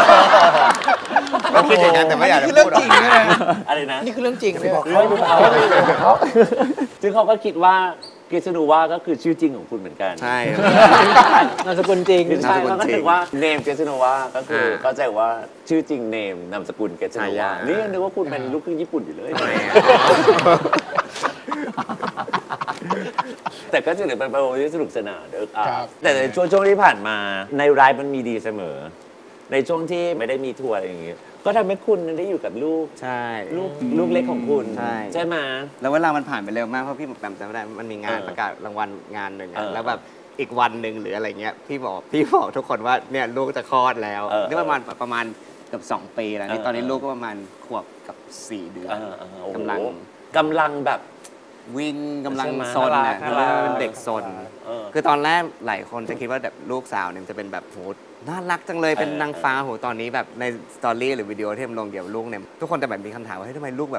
ก็คิดอย่างนั้นแต่ไม่อยากจะพูดจริงอะไรนะนี่คือเรื่องจริงบอกเขาซึ่งเขาก็คิดว่าคริสโนวาก็คือชื่อจริงของคุณเหมือนกันใช่นามสกุลจริงใช่เขาก็ถือว่าเนมคริสโนวาก็คือเข้าใจว่าชื่อจริงเนมนามสกุลคริสโนวานี่นึกว่าคุณเป็นลูกครึ่งญี่ปุ่นอยู่เลยแต่ก็จะเป็นโปรที่สนุกสนานแต่ในช่วงที่ผ่านมาในไลฟ์มันมีดีเสมอในช่วงที่ไม่ได้มีทัวร์อะไรอย่างเงี้ยก็ทำให้คุณได้อยู่กับลูกใช่ลูกเล็กของคุณใช่ไหมแล้วเวลามันผ่านไปเร็วมากเพราะพี่แปมจำได้มันมีงานประกาศรางวัลงานหนึ่งแล้วแบบอีกวันหนึ่งหรืออะไรเงี้ยพี่บอกทุกคนว่าเนี่ยลูกจะคลอดแล้วนี่ประมาณเกือบ2 ปีแล้วนี่ตอนนี้ลูกก็ประมาณขวบกับ4 เดือนกำลังแบบวิ่งกำลังซนเนี่ยเป็นเด็กซนคือตอนแรกหลายคนจะคิดว่าแบบลูกสาวเนี่ยจะเป็นแบบโหน่ารักจังเลยเป็นนางฟ้าโหตอนนี้แบบในสตอรี่หรือวิดีโอที่มันลงเกี่ยวกับลูกเนี่ยทุกคนจะแบบมีคำถามว่าเฮ้ยทำไมลูกแบบว่า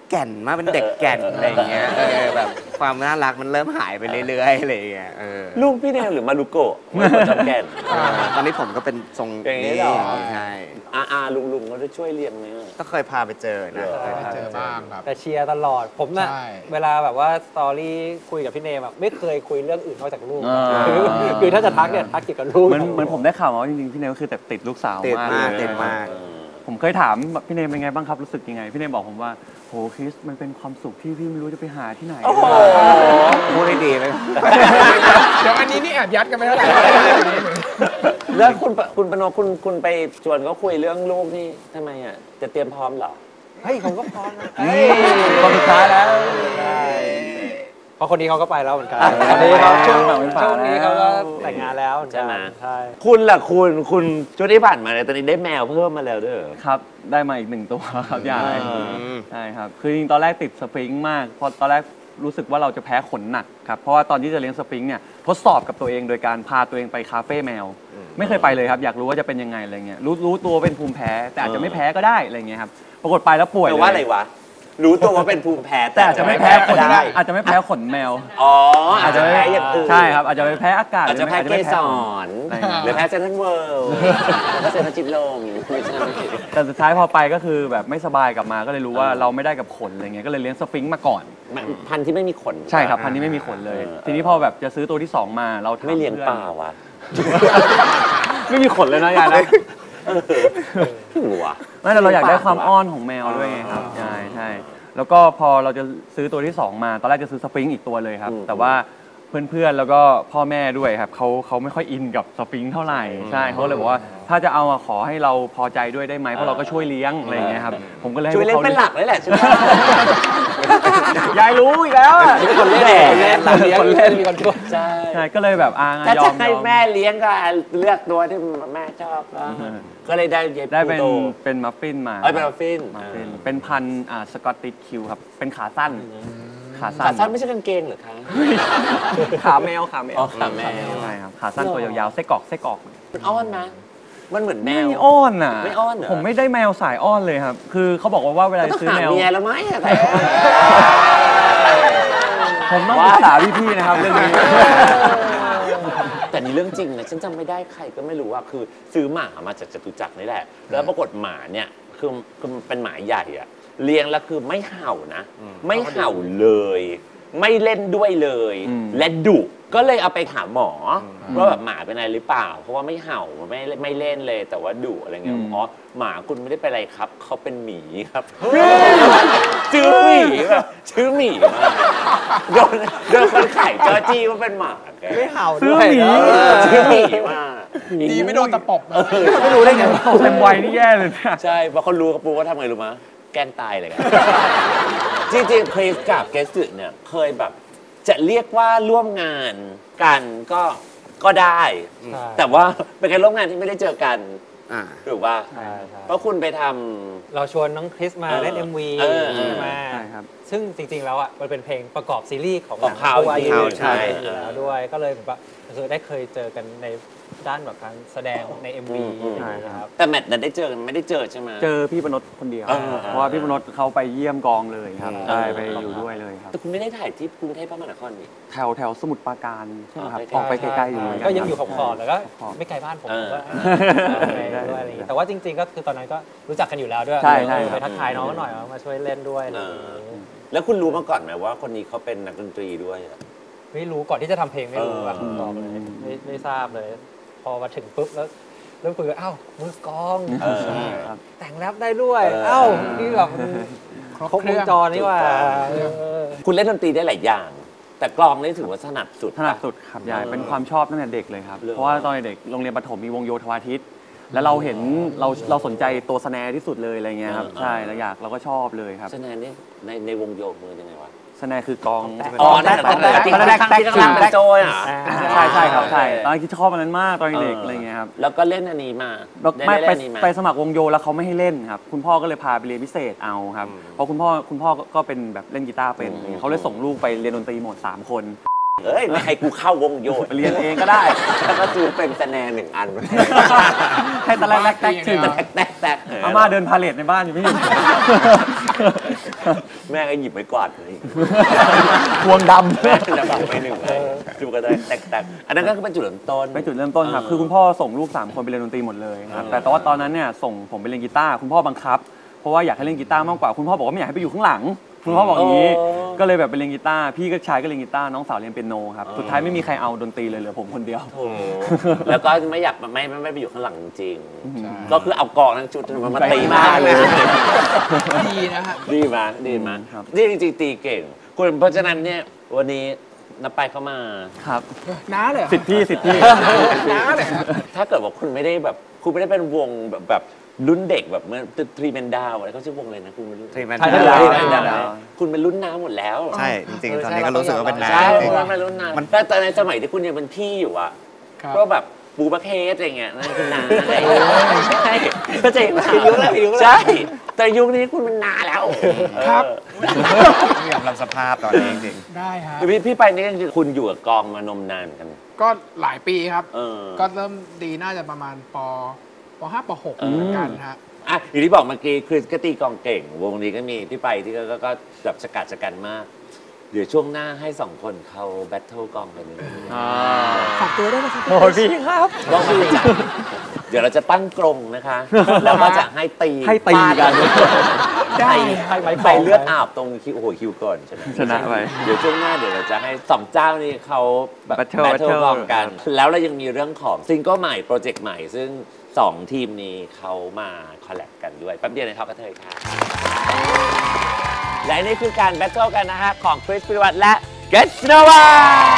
แก่นมาเป็นเด็กแก่นอะไรอย่างเงี้ยแบบความน่ารักมันเริ่มหายไปเรื่อยๆอะไรอย่างเงี้ยลูกพี่แนวหรือมารุโกะเหมือนคนจำแก่นตอนนี้ผมก็เป็นทรงนี้ใช่ลุงเขาได้ช่วยเลี้ยงไหมก็เคยพาไปเจอนะเคยเจอบ้างครับแต่เชียร์ตลอดผมน่ะเวลาแบบว่าสตอรี่คุยกับพี่เนมแบบไม่เคยคุยเรื่องอื่นนอกจากลูกคือถ้าจะทักเนี่ยทักเกี่ยวกับลูกเหมือนผมได้ข่าวมาว่าจริงๆพี่เนมก็คือแต่ติดลูกสาวมากติดมากผมเคยถามพี่เนมเป็นไงบ้างครับรู้สึกยังไงพี่เนมบอกผมว่าโหคริสมันเป็นความสุขที่พี่ไม่รู้จะไปหาที่ไหนพูดได้ดีเลยเดี๋ยวอันนี้นี่แอบยัดกันไปแล้วแล้วคุณปนกคุณไปชวนเขาคุยเรื่องลูกนี่ทำไมอ่ะจะเตรียมพร้อมเหรอเฮ้ยผมก็พร้อมนะคนสุดท้ายแล้วเพราะคนนี้เขาก็ไปแล้วเหมือนกันคนนี้เขาช่วงนี้เขาก็แต่งงานแล้วใช่ไหมใช่คุณล่ะคุณช่วงที่ผ่านมาเนี่ยตอนนี้ได้แมวเพิ่มมาแล้วด้วยครับได้มาอีก1 ตัวครับยายใช่ครับคือจริงตอนแรกติดสปริงมากพอตอนแรกรู้สึกว่าเราจะแพ้ขนหนักครับเพราะว่าตอนที่จะเลี้ยงสปริงเนี่ยทดสอบกับตัวเองโดยการพาตัวเองไปคาเฟ่แมวไม่เคยไปเลยครับอยากรู้ว่าจะเป็นยังไงอะไรเงี้ยรู้ตัวเป็นภูมิแพ้แต่อาจจะไม่แพ้ก็ได้อะไรเงี้ยครับปรากฏไปแล้วป่วยเลยว่าอะไรวะรู้ตัวว่าเป็นภูมิแพ้แต่อาจจะไม่แพ้ขนอาจจะไม่แพ้ขนแมวอาจจะแพ้อย่างอื่นใช่ครับอาจจะไปแพ้อากาศอาจจะแพ้เกสรหรือแพ้เซนทรัลเวิลด์ก็เซนทรัลจิตลมแต่สุดท้ายพอไปก็คือแบบไม่สบายกลับมาก็เลยรู้ว่าเราไม่ได้กับขนอะไรเงี้ยก็เลยเลี้ยงสฟิงค์มาก่อนพันธุ์ที่ไม่มีขนใช่ครับพันธุ์ที่ไม่มีขนเลยทีนี้พอแบบจะซื้อตัวที่2มาเราไม่เลี้ยงเปล่าวะไม่มีขนเลยนะยายนะหัวไม่แต่เราอยากได้ความอ้อนของแมวด้วยไงครับใช่แล้วก็พอเราจะซื้อตัวที่2มาตอนแรกจะซื้อสฟิงค์อีกตัวเลยครับแต่ว่าเพื่อนๆแล้วก็พ่อแม่ด้วยครับเขาไม่ค่อยอินกับสฟิงค์เท่าไหร่ใช่เขาเลยบอกว่าถ้าจะเอาขอให้เราพอใจด้วยได้ไหมเพราะเราก็ช่วยเลี้ยงอะไรอย่างเงี้ยครับผมก็เลยช่วยเลี้ยงเป็นหลักเลยแหละใช่ไหมยายรู้อีกแล้วอ่ะคนเล่นคนเล่นมีคนช่วยใช่ก็เลยแบบถ้าจะให้แม่เลี้ยงก็เลือกตัวที่แม่ชอบก็เลยได้เป็นมัฟฟินมาเป็นมัฟฟินเป็นพันธุ์สกอตติชคิวครับเป็นขาสั้นขาสั้นไม่ใช่กางเกงเหรอคะขาแมวใช่ครับขาสั้นตัวยาวๆไส้กรอกมันอ้อนนะมันเหมือนแมวไม่อ้อนอ่ะไม่อ้อนเหรอผมไม่ได้แมวสายอ้อนเลยครับคือเขาบอกว่าเวลาซื้อแมวเมียแล้วไหมผมต้องปรึกษาพี่ๆนะครับเรื่องนี้แต่นี่เรื่องจริงนะฉันจำไม่ได้ใครก็ไม่รู้ว่าคือซื้อหมามาจากจตุจักรนี่แหละแล้วปรากฏหมาเนี่ยคือเป็นหมาใหญ่อะเลี้ยงแล้วคือไม่เห่านะไม่เห่าเลยไม่เล่นด้วยเลยและดุก็เลยเอาไปหาหมอว่าแบบหมาเป็นอะไรหรือเปล่าเพราะว่าไม่เห่าไม่เล่นเลยแต่ว่าดุอะไรเงี้ยอ๋อหมาคุณไม่ได้เป็นอะไรครับเขาเป็นหมีครับชื่อหมีแบบชื่อหมีโดนคนขายเจอจี้ว่าเป็นหมาไม่เห่าด้วยชื่อหมีมาดีไม่โดนตะปบไม่รู้ได้ไงเต็มวัยนี่แย่เลยใช่เพราะเขารู้กับปูว่าทำไงรู้มั้ยแกล้งตายเลยกันจริงๆคริสกับเกสต์เนี่ยเคยแบบจะเรียกว่าร่วมงานกันก็ได้แต่ว่าเป็นการร่วมงานที่ไม่ได้เจอกันหรือว่าเพราะคุณไปทำเราชวนน้องคริสมาเล่น MV ใช่ไหมซึ่งจริงๆแล้วอ่ะมันเป็นเพลงประกอบซีรีส์ของเขาใช่แล้วด้วยก็เลยแบบได้เคยเจอกันในด้านแบบการแสดงใน MV นะครับแต่แมตช์นั้นได้เจอกันไม่ได้เจอใช่ไหมเจอพี่ปนดคนเดียวเพราะว่าพี่ปนดเขาไปเยี่ยมกองเลยครับได้ไปอยู่ด้วยเลยครับแต่คุณไม่ได้ถ่ายที่กรุงเทพมหานครนี่แถวสมุทรปราการใช่ไหมครับออกไปไกลๆอยู่ก็ยังอยู่ขอบๆแล้วก็ไม่ไกลบ้านผมก็ไปด้วยอะไรแต่ว่าจริงๆก็คือตอนนั้นก็รู้จักกันอยู่แล้วด้วยไปทักทายน้องหน่อยมาช่วยเล่นด้วยแล้วคุณรู้มาก่อนไหมว่าคนนี้เขาเป็นนักดนตรีด้วยไม่รู้ก่อนที่จะทำเพลงไม่รู้อะบอกเลยไม่ทราบเลยพอมาถึงปุ๊บแล้วเริ่มคุยกันอ้าวมือกลองแต่งแรปได้ด้วยอ้าวนี่แบบครบวงจรนี่ว่าคุณเล่นดนตรีได้หลายอย่างแต่กลองนี่ถือว่าถนัดสุดครับยายเป็นความชอบตั้งแต่เด็กเลยครับเพราะว่าตอนเด็กโรงเรียนประถมมีวงโยธวาทิตแล้วเราเห็นเราสนใจตัวสแนร์ที่สุดเลยอะไรเงี้ยครับใช่เราก็ชอบเลยครับสแนร์นี่ในวงโยมือยังไงวะสแนร์คือกลองแต่โจ้ยใช่ครับใช่ตอนนี้ชอบมันนั้นมากตอนเด็กอะไรเงี้ยครับแล้วก็เล่นอันนี้มาไปสมัครวงโยแล้วเขาไม่ให้เล่นครับคุณพ่อก็เลยพาไปเรียนพิเศษเอาครับเพราะคุณพ่อก็เป็นแบบเล่นกีตาร์เป็นเขาเลยส่งลูกไปเรียนดนตรีหมด3 คนเอ้ยไม่ให้กูเข้าวงโยดเรียนเองก็ได้แล้วก็ซื้อเป็นตะแนน1 อันให้ตะแลกแตกถึงแตกอาม่าเดินพาเลทในบ้านอยู่พี่แม่ก็หยิบไม้กวาดเลยพวงดำแม่จะแบบไป1เลยดูก็ได้แตกอันนั้นก็เป็นจุดเริ่มต้นเป็นจุดเริ่มต้นครับ คือคุณพ่อส่งลูก3 คนไปเรียนดนตรีหมดเลยครับแต่ว่าตอนนั้นเนี่ยส่งผมไปเรียนกีตาร์คุณพ่อบังคับเพราะว่าอยากให้เล่นกีตาร์มากกว่าคุณพ่อบอกว่าไม่อยากให้ไปอยู่ข้างหลังคุณพ่อบอกอย่างนี้ก็เลยแบบไปเรียนกีตาร์พี่ก็ชายก็เรียนกีตาร์น้องสาวเรียนเปียโนครับสุดท้ายไม่มีใครเอาดนตรีเลยเหลือผมคนเดียวแล้วก็ไม่อยากไม่ไปอยู่ข้างหลังจริงๆก็คือเอากองทั้งชุดมาตีมาเลยดีนะฮะดีมากครับนี่จริงๆตีเก่งคุณเพราะฉะนั้นเนี่ยวันนี้นับไปเข้ามาครับน้าเลยเหรอสิทธิน้าเลยฮะถ้าเกิดว่าคุณไม่ได้แบบคุณไม่ได้เป็นวงแบบรุ่นเด็กแบบเมื่อทรีแมนดาวอะไรเขาชื่อวงอะไรนะคุณไม่รู้ทรีแมนใช่ดาวคุณเป็นรุ่นน้าหมดแล้วใช่จริงๆตอนนี้ก็รู้สึกว่าเป็นน้าใช่จริงคุณเป็นรุ่นน้าแต่ตอนในสมัยที่คุณยังเป็นพี่อยู่อะครับก็แบบปูปะเคสอะไรเงี้ยนั่นคือน้าใช่เข้าใจไหมใช่แต่ยุคนี้คุณเป็นน้าแล้วครับไม่ยอมรับสภาพตอนนี้จริงได้ฮะพี่ไปนี่คือคุณอยู่กับกองมานมนานกันก็หลายปีครับก็ก็เริ่มดีน่าจะประมาณป .5 ป .6 เหมือนกันฮะอ่ะอย่างที่บอกเมื่อกี้คริสก็ตีกลองเก่ง วงนี้ก็มีพี่ไปที่ก็แบบสกัดกันมาก เดี๋ยวช่วงหน้าให้2 คนเขาแบทเทิลกลองกันเลยฝากตัวด้วยนะครับโอ้ยพี่ครับก็คือเดี๋ยวเราจะตั้งกรงนะคะ แล้วก็จะให้ตีกันได้ไปเลือดอาบตรงคิวโอ้โหคิวก่อนใช่ไหมชนะไปเดี๋ยวช่วงหน้าเดี๋ยวเราจะให้2 เจ้านี่เขาแบบ Battle แบทเทิลกลองกัน แล้วเรายังมีเรื่องของซิงเกิลใหม่โปรเจกต์ใหม่ซึ่ง2 ทีมนี้เขามาคอลแลบกันด้วยแป๊บเดียวนะครับกระเทยค่ะและนี่คือการแบทเทิลกันนะฮะของคริสพิรวัตรและเกสโนวา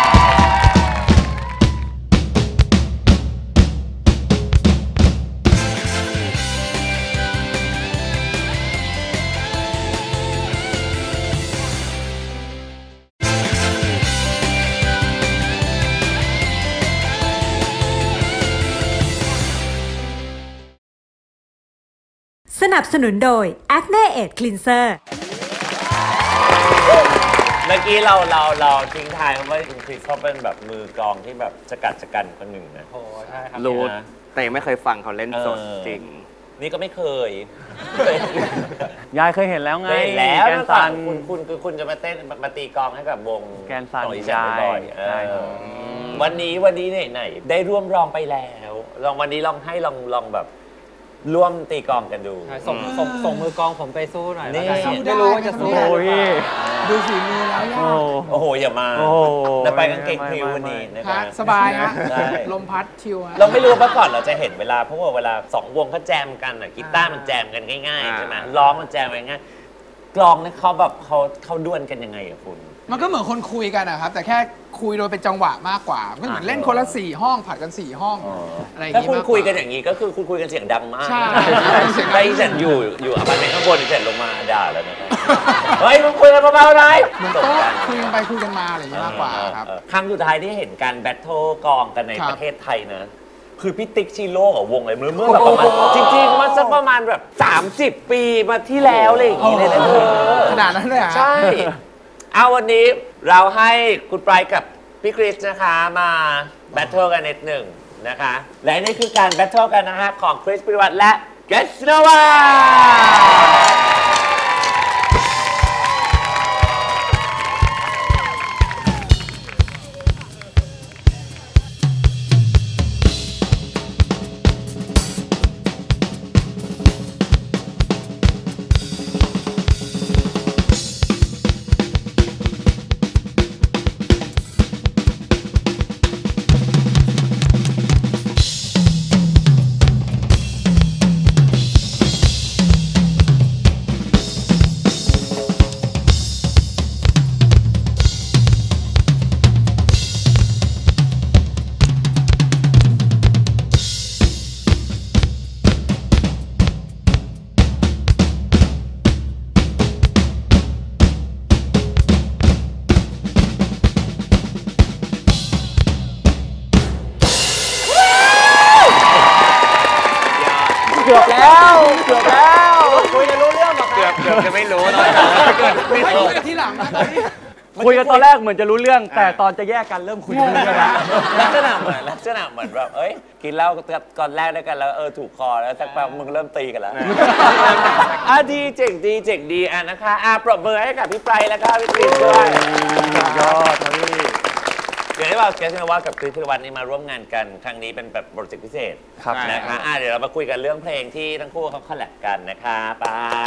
สนับสนุนโดย Acne Aid Cleanser เมื่อกี้เราทิ้งท้ายว่าคุณคริสเขาเป็นแบบมือกลองที่แบบสกัดคนหนึ่งนะโอ้ใช่ครับรู้แต่ยังไม่เคยฟังเขาเล่นสดจริงนี่ก็ไม่เคยยายเคยเห็นแล้วไงเล่นแล้วแกนซันคุณจะมาเต้นมาตีกลองให้กับวงแกนซันของอีจันบ่อยๆใช่ครับวันนี้ไหนได้ร่วมร้องไปแล้ววันนี้ลองให้ลองแบบร่วมตีกลองกันดูส่งมือกลองผมไปสู้หน่อยนี่แล้วกันสู้ได้ไม่รู้ว่าจะสู้โอ้ยดูฝีมือแล้วยาโอ้กโอ้โหอย่ามาโอ้โหจะไปกางเกงพริ้ววันนี้นะคฮะรับสบายฮะใช่ลมพัดชิวฮะเราไม่รู้เมื่อก่อนเราจะเห็นเวลาเพราะว่าเวลา2 วงเขาแจมกันอ่ะกีตาร์มันแจมกันง่ายๆใช่ไหมร้องมันแจมกันง่ายกลองเนี่ยเขาแบบเขาดวลกันยังไงอะคุณมันก็เหมือนคนคุยกันนะครับ แต่แค่คุยโดยเป็นจังหวะมากกว่าก็เหมือนเล่นคนละ4 ห้องผัดกัน4 ห้องอะไรอย่างถ้างี้คุณมากกว่าคุยกันอย่างนี้ก็คือคุณคุยกันเสียงดังมากใช่เสียงดังเสร็จอยู่อพาร์ตเมนต์ข้างบนเสร็จลงมาด่าแล้วนะครับเฮ้ยมึงคุยกันเบาๆหน่อยเหมือนโต๊ะคุยกันไปคุยกันมาอะไรอย่างงี้มากกว่าครับครั้งสุดท้ายที่เห็นการแบทเทิลกลองกันในครับประเทศไทยนะคือพี่ติ๊กชิโร่กับวงอะไรเมื่อแบบประมาณจริงๆมันสักประมาณแบบ30 ปีมาที่แล้วอะไรอย่างงี้เลยนะเธอขนาดนั้นเลยเหรอใช่ เอาวันนี้เราให้คุณปรายกับพี่คริสนะคะมาแบทเทิลกันนิดหนึ่งนะคะ และนี่คือการแบทเทิลกันนะคะของคริสพิรวัตรและเกสโนวาเกือบแล้วคุยจะรู้เรื่องหรอครับเกือบจะไม่รู้ตอนไม่คุยกันทีหลังนะตอนนี้คุยกันตอนแรกเหมือนจะรู้เรื่อง แต่ตอนจะแยกกันเริ่มคุยไม่รู้เรื่องแล้วลักษณะเหมือนแบบกินเหล้าก่อนแรกด้วยกันแล้วถูกคอแล้วสักพักมึงเริ่มตีกันแล้วดีเจ๋งดีนะคะปรบมือให้กับพี่ไพรแล้วก็พี่กฤษด้วยยอดอย่างที่บอกแกชนวัฒน์กับกฤษพิรวัฒน์นี่มาร่วมงานกันครั้งนี้เป็นแบบโปรเจกต์พิเศษนะคะเดี๋ยวเรามาคุยกันเรื่องเพลงที่ทั้งคู่เขาคอลแลบกันนะคะไป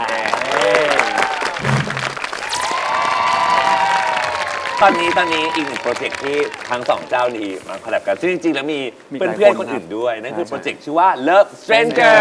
ตอนนี้อีกหนึ่งโปรเจกต์ที่ทั้งสองเจ้านี้มาคอลแลบกันซึ่งจริงๆแล้วมีเพื่อนๆคนอื่นด้วยนั่นคือโปรเจกต์ชื่อว่า Love Stranger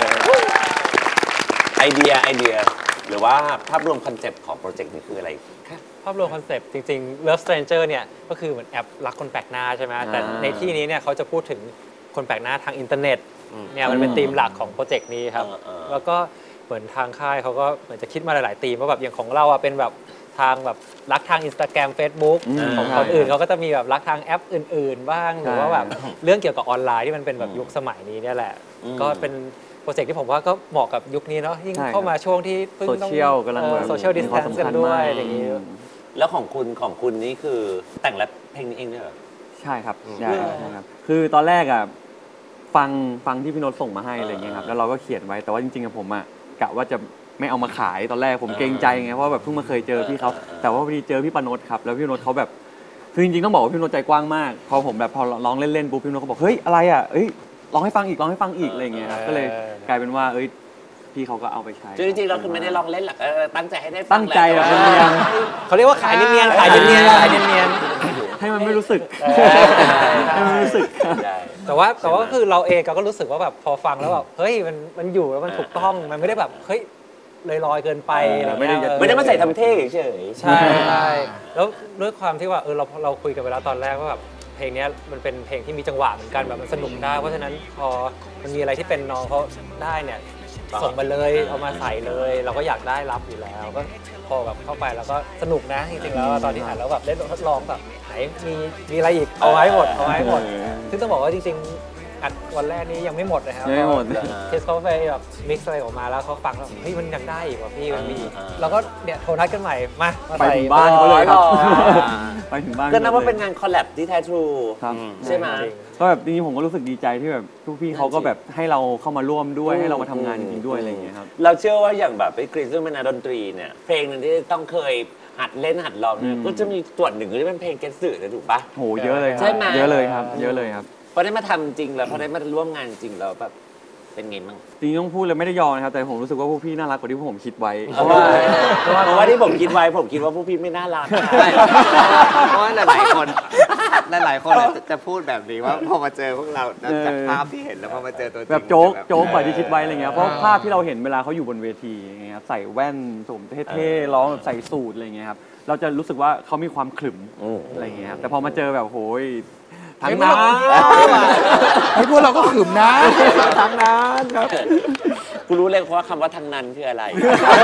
ไอเดียหรือว่าภาพรวมคอนเซปต์ของโปรเจกต์นี้คืออะไรภาพรวมคอนเซปต์จริงๆ Love Stranger เนี่ยก็คือเหมือนแอปรักคนแปลกหน้าใช่ไหมแต่ในที่นี้เนี่ยเขาจะพูดถึงคนแปลกหน้าทางอินเทอร์เน็ตเนี่ยมันเป็นธีมหลักของโปรเจกต์นี้ครับแล้วก็เหมือนทางค่ายเขาก็เหมือนจะคิดมาหลายๆธีมว่าแบบอย่างของเราเป็นแบบทางแบบรักทาง Instagram Facebook ของคนอื่นเขาก็จะมีแบบรักทางแอปอื่นๆบ้างหรือว่าแบบเรื่องเกี่ยวกับออนไลน์ที่มันเป็นแบบยุคสมัยนี้เนี่ยแหละก็เป็นโปรเจกต์ที่ผมว่าก็เหมาะกับยุคนี้เนาะยิ่งเข้ามาช่วงที่เพิ่งต้องโซเชียลกำลังโซเชียลดิสแทนซ์กันด้วยอย่างนี้แล้วของคุณนี่คือแต่งและเพลงนี้เองด้วยเหรอใช่ครับใช่ครับคือตอนแรกฟังที่พี่โน้ตส่งมาให้อะไรเงี้ยครับแล้วเราก็เขียนไว้แต่ว่าจริงๆผมกะว่าจะไม่เอามาขายตอนแรกผมเกรงใจไงเพราะแบบเพิ่งมาเคยเจอพี่เขาแต่ว่าพอดีเจอพี่ปนดครับแล้วพี่โน้ตเขาแบบคือจริงๆต้องบอกว่าพี่โน้ตใจกว้างมากพอผมแบบพอร้องเล่นๆปุ๊บพี่โน้ตเขาบอกเฮ้ยอะไรร้องให้ฟังอีกอะไรเงี้ยครับก็เลยกลายเป็นว่าพี่เขาก็เอาไปใช้จริงๆเราคือไม่ได้ลองเล่นหรอกตั้งใจให้ได้ตั้งใจแบบเนียนเขาเรียกว่าขายเนียนให้มันไม่รู้สึกให้มันรู้สึกแต่ว่าคือเราเองก็รู้สึกว่าแบบพอฟังแล้วแบบเฮ้ยมันอยู่แล้วมันถูกต้องมันไม่ได้แบบเฮ้ยลอยเกินไปไม่ได้มาใส่ทำเท่เฉยใช่แล้วด้วยความที่ว่าเราคุยกันไปแล้วตอนแรกว่าแบบเพลงนี้มันเป็นเพลงที่มีจังหวะเหมือนกันแบบมันสนุกได้เพราะฉะนั้นพอมันมีอะไรที่เป็นน้องเขาได้เนี่ยส่งมาเลยเอามาใส่เลยเราก็อยากได้รับอยู่แล้วก็พอแบบเข้าไปแล้วก็สนุกนะจริงๆแล้วตอนที่อ่านแล้วแบบได้ทดลองแบบไหนมีอะไรอีกเอาไว้หมดซึ่งต้องบอกว่าจริงๆอัดวันแรกนี้ยังไม่หมดนะครับไม่หมดเคสเขาไปแบบมิกซ์อะไรออกมาแล้วเขาฟังแล้วเฮ้ยมันยังได้อีกว่ะพี่มันมีเราก็เนี่ยโทรนัดกันใหม่มาไปถึงบ้านเขาเลยครับไปถึงบ้านก็นับว่าเป็นงานคอลแลบที่แท้ทรูใช่ไหมก็แบบจริงๆผมก็รู้สึกดีใจที่แบบทุกพี่เขาก็แบบให้เราเข้ามาร่วมด้วยให้เรามาทำงานจริงๆด้วยอะไรอย่างเงี้ยครับเราเชื่อว่าอย่างแบบไอ้กรีซซึ่งเป็นนักดนตรีเนี่ยเพลงนึงที่ต้องเคยหัดเล่นหัดร้องเนี่ยก็จะมีส่วนหนึ่งที่เป็นเพลงเกสสื่อถูกปะโหเยอะเลยใช่ไหมเยอะเลยครับพอได้มาทำจริงแล้วพอได้มาร่วมงานจริงแล้วแบบเป็นไงบ้างจริงต้องพูดเลยไม่ได้ยอมนะครับแต่ผมรู้สึกว่าพวกพี่น่ารักกว่าที่ผมคิดไว้เพราะว่าที่ผมคิดไว้ผมคิดว่าพวกพี่ไม่น่ารักเพราะหลายคนจะพูดแบบนี้ว่าพอมาเจอพวกเราจากภาพที่เห็นแล้วพอมาเจอตัวจริงแบบโจ๊กกว่าที่คิดไว้อะไรเงี้ยเพราะภาพที่เราเห็นเวลาเขาอยู่บนเวทีอย่างเงี้ยใส่แว่นสวมเท่ๆร้องแบบใส่สูทอะไรเงี้ยครับเราจะรู้สึกว่าเขามีความขรึมอะไรเงี้ยแต่พอมาเจอแบบโหยทั้งนั้นให้พวกเราก็ขึมนะทั้งนั้นครับกูรู้เลยว่าคำว่าทั้งนั้นคืออะไร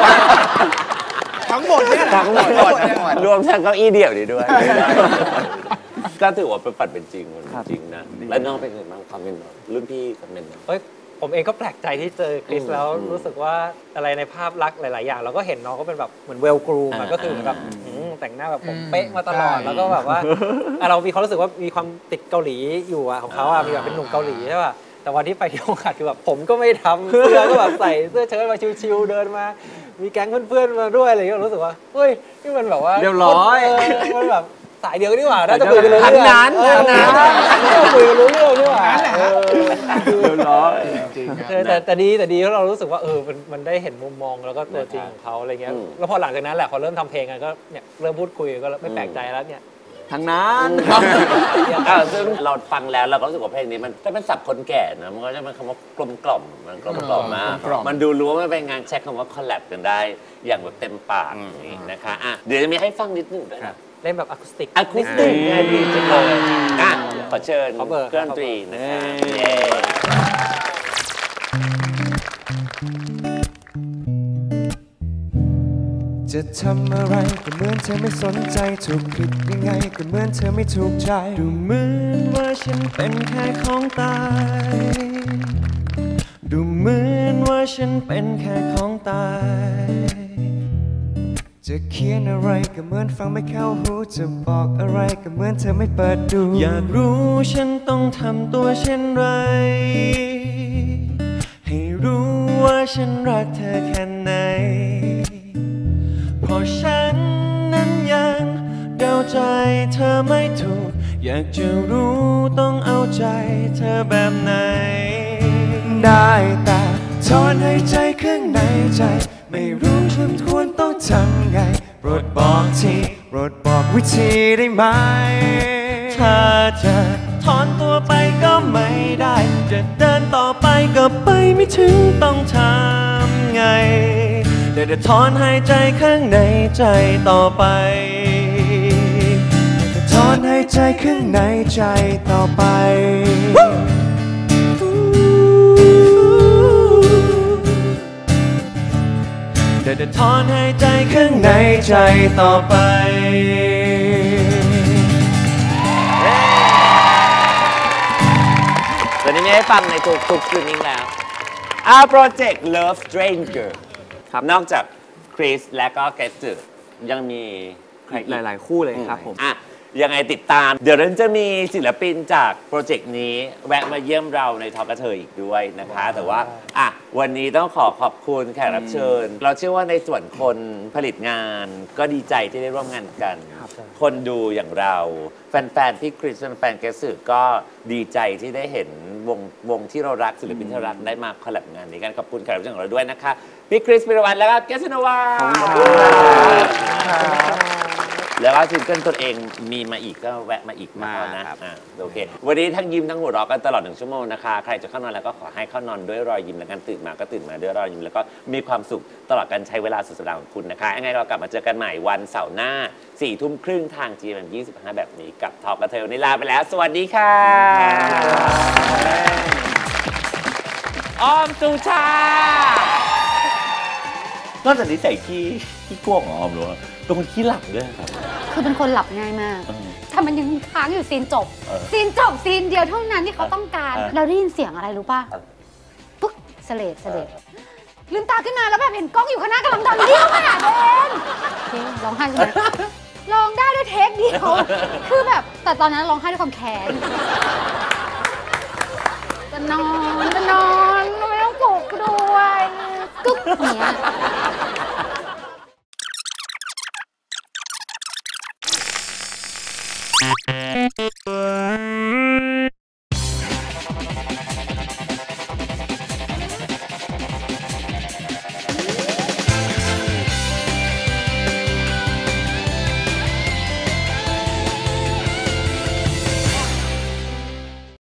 ทั้งหมดเนี่ยทั้งหมดรวมทั้งเก้าอี้เดี่ยวดีด้วยก็ถือว่าเป็นปัดเป็นจริงจริงนะแล้วน้องเป็นไงบ้างความเป็นรุ่นพี่กับเมนผมเองก็แปลกใจที่เจอคริสแล้วรู้สึกว่าอะไรในภาพลักษณ์หลายๆอย่างเราก็เห็นน้องก็เป็นแบบเหมือนเวลกรูมก็คือแบบแต่งหน้าแบบผมเป๊ะมาตลอดแล้วก็แบบว่าเรามีความรู้สึกว่ามีความติดเกาหลีอยู่ของเขามีแบบเป็นหนุ่มเกาหลีใช่ป่ะแต่วันที่ไปที่โรงอัดคือแบบผมก็ไม่ทำเสื้อก็แบบใส่เสื้อเชิ้ตมาชิวๆเดินมามีแก๊งเพื่อนๆมาด้วยอะไรอย่างเงี้ยรู้สึกว่าเฮ้ยนี่มันแบบว่าเรียบร้อยมันแบบสายเดียวกันดีกว่าน่าจะคุยกันรู้เรื่องทั้งนั้นคุยกันรู้เรื่องดีกว่าเรียบร้อยแต่ดีเพราะเรารู้สึกว่ามันได้เห็นมุมมองแล้วก็ตัวจริงของเขาอะไรเงี้ยแล้วพอหลังจากนั้นแหละพอเริ่มทำเพลงกันก็เนี่ยเริ่มพูดคุยก็ไม่แปลกใจแล้วเนี่ยทั้งนั้นซึ่งเราฟังแล้วเราก็รู้สึกว่าเพลงนี้มันถ้าเป็นศัพท์คนแก่นะมันก็จะเป็นคำว่ากลมกล่อมมันกลมกล่อมมากมันดูรู้ว่ามันเป็นงานใช้คำว่าคอลแลบกันได้อย่างแบบเต็มปากนี่นะคะเดี๋ยวจะมีให้ฟังนิดนึงด้วยนะเล่นแบบอะคูสติกดีจังเลยขอเชิญเครื่องดนตรีนะคะจะทำอะไรก็เหมือนเธอไม่สนใจถูกผิดยังไงก็เหมือนเธอไม่ถูกใจดูเหมือนว่าฉันเป็นแค่ของตายดูเหมือนว่าฉันเป็นแค่ของตายจะเขียนอะไรก็เหมือนฟังไม่เข้าหูจะบอกอะไรก็เหมือนเธอไม่เปิดดูอยากรู้ฉันต้องทำตัวเช่นไรให้รู้ว่าฉันรักเธอแค่ไหนเพราะฉันนั้นยังเดาใจเธอไม่ถูกอยากจะรู้ต้องเอาใจเธอแบบไหนได้แต่ถอนหายใจข้างในใจไม่รู้ฉันควรต้องทำไงโปรดบอกทีโปรดบอกวิธีได้ไหมถ้าจะถอนตัวไปก็ไม่ได้จะเดินต่อไปก็ไปไม่ถึงต้องทำไงแต่จะถอนหายใจข้างในใจต่อไปจะถอนหายใจข้างในใจต่อไปจะถอนหายใจข้างในใจต่อไปตอนนี้ไม่ได้ฟังในทุกคืนนี้แล้วโปรเจกต์ Love Stranger ครับนอกจากคริสและก็เกสต์ยังมีใครอีกหลายๆคู่เลยครับผมยังไงติดตามเดี๋ยวเราจะมีศิลปินจากโปรเจกต์นี้แวะมาเยี่ยมเราในทอล์กกระเทยอีกด้วยนะคะแต่ว่าวันนี้ต้องขอบคุณแขกรับเชิญเราเชื่อว่าในส่วนคนผลิตงานก็ดีใจที่ได้ร่วมงานกันคนดูอย่างเราแฟนๆพี่คริสแฟนเกสสึก็ดีใจที่ได้เห็นวงที่เรารักศิลปินที่เรารักได้มาคอลแลบงานนี้กันขอบคุณแขกรับเชิญของเราด้วยนะคะพี่คริสพิรวัตรแล้วก็เกสโนวาแล้วก็ซิงเกิลตัวเองมีมาอีกก็แวะมาอีกมานะโอเควันนี้ทั้งยิ้มทั้งหัวเราะกันตลอด1 ชั่วโมงนะคะใครจะเข้านอนแล้วก็ขอให้เข้านอนด้วยรอยยิ้มและกันตื่นมาก็ตื่นมาด้วยรอยยิ้มแล้วก็มีความสุขตลอดการใช้เวลาสุดสัปดาห์ของคุณนะคะยังไงเรากลับมาเจอกันใหม่วันเสาร์หน้า 4 ทุ่มครึ่งทาง GMM 25แบบนี้กับทอล์กกระเทยวันนี้ลาไปแล้วสวัสดีค่ะอ้อมสุชานอกจากนี้ใส่ขี้กลัวของออมหรือว่าเป็นคนขี้หลับด้วยครับคือเป็นคนหลับง่ายมากถ้ามันยังค้างอยู่ซีนจบซีนเดียวเท่านั้นที่เขาต้องการเราได้ยินเสียงอะไรรู้ป่ะปุ๊บเสลดลืมตาขึ้นมาแล้วแบบเห็นกล้องอยู่ข้างหน้ากำลังดันเดียวค่ะตัวเองร้องไห้ใช่ไหมร้องได้ด้วยเทคเดียวคือแบบแต่ตอนนั้นร้องไห้ด้วยความแค้นจะนอนไม่ต้องปลุกด้วยกึ๊กเนี้ย Mm-hmm.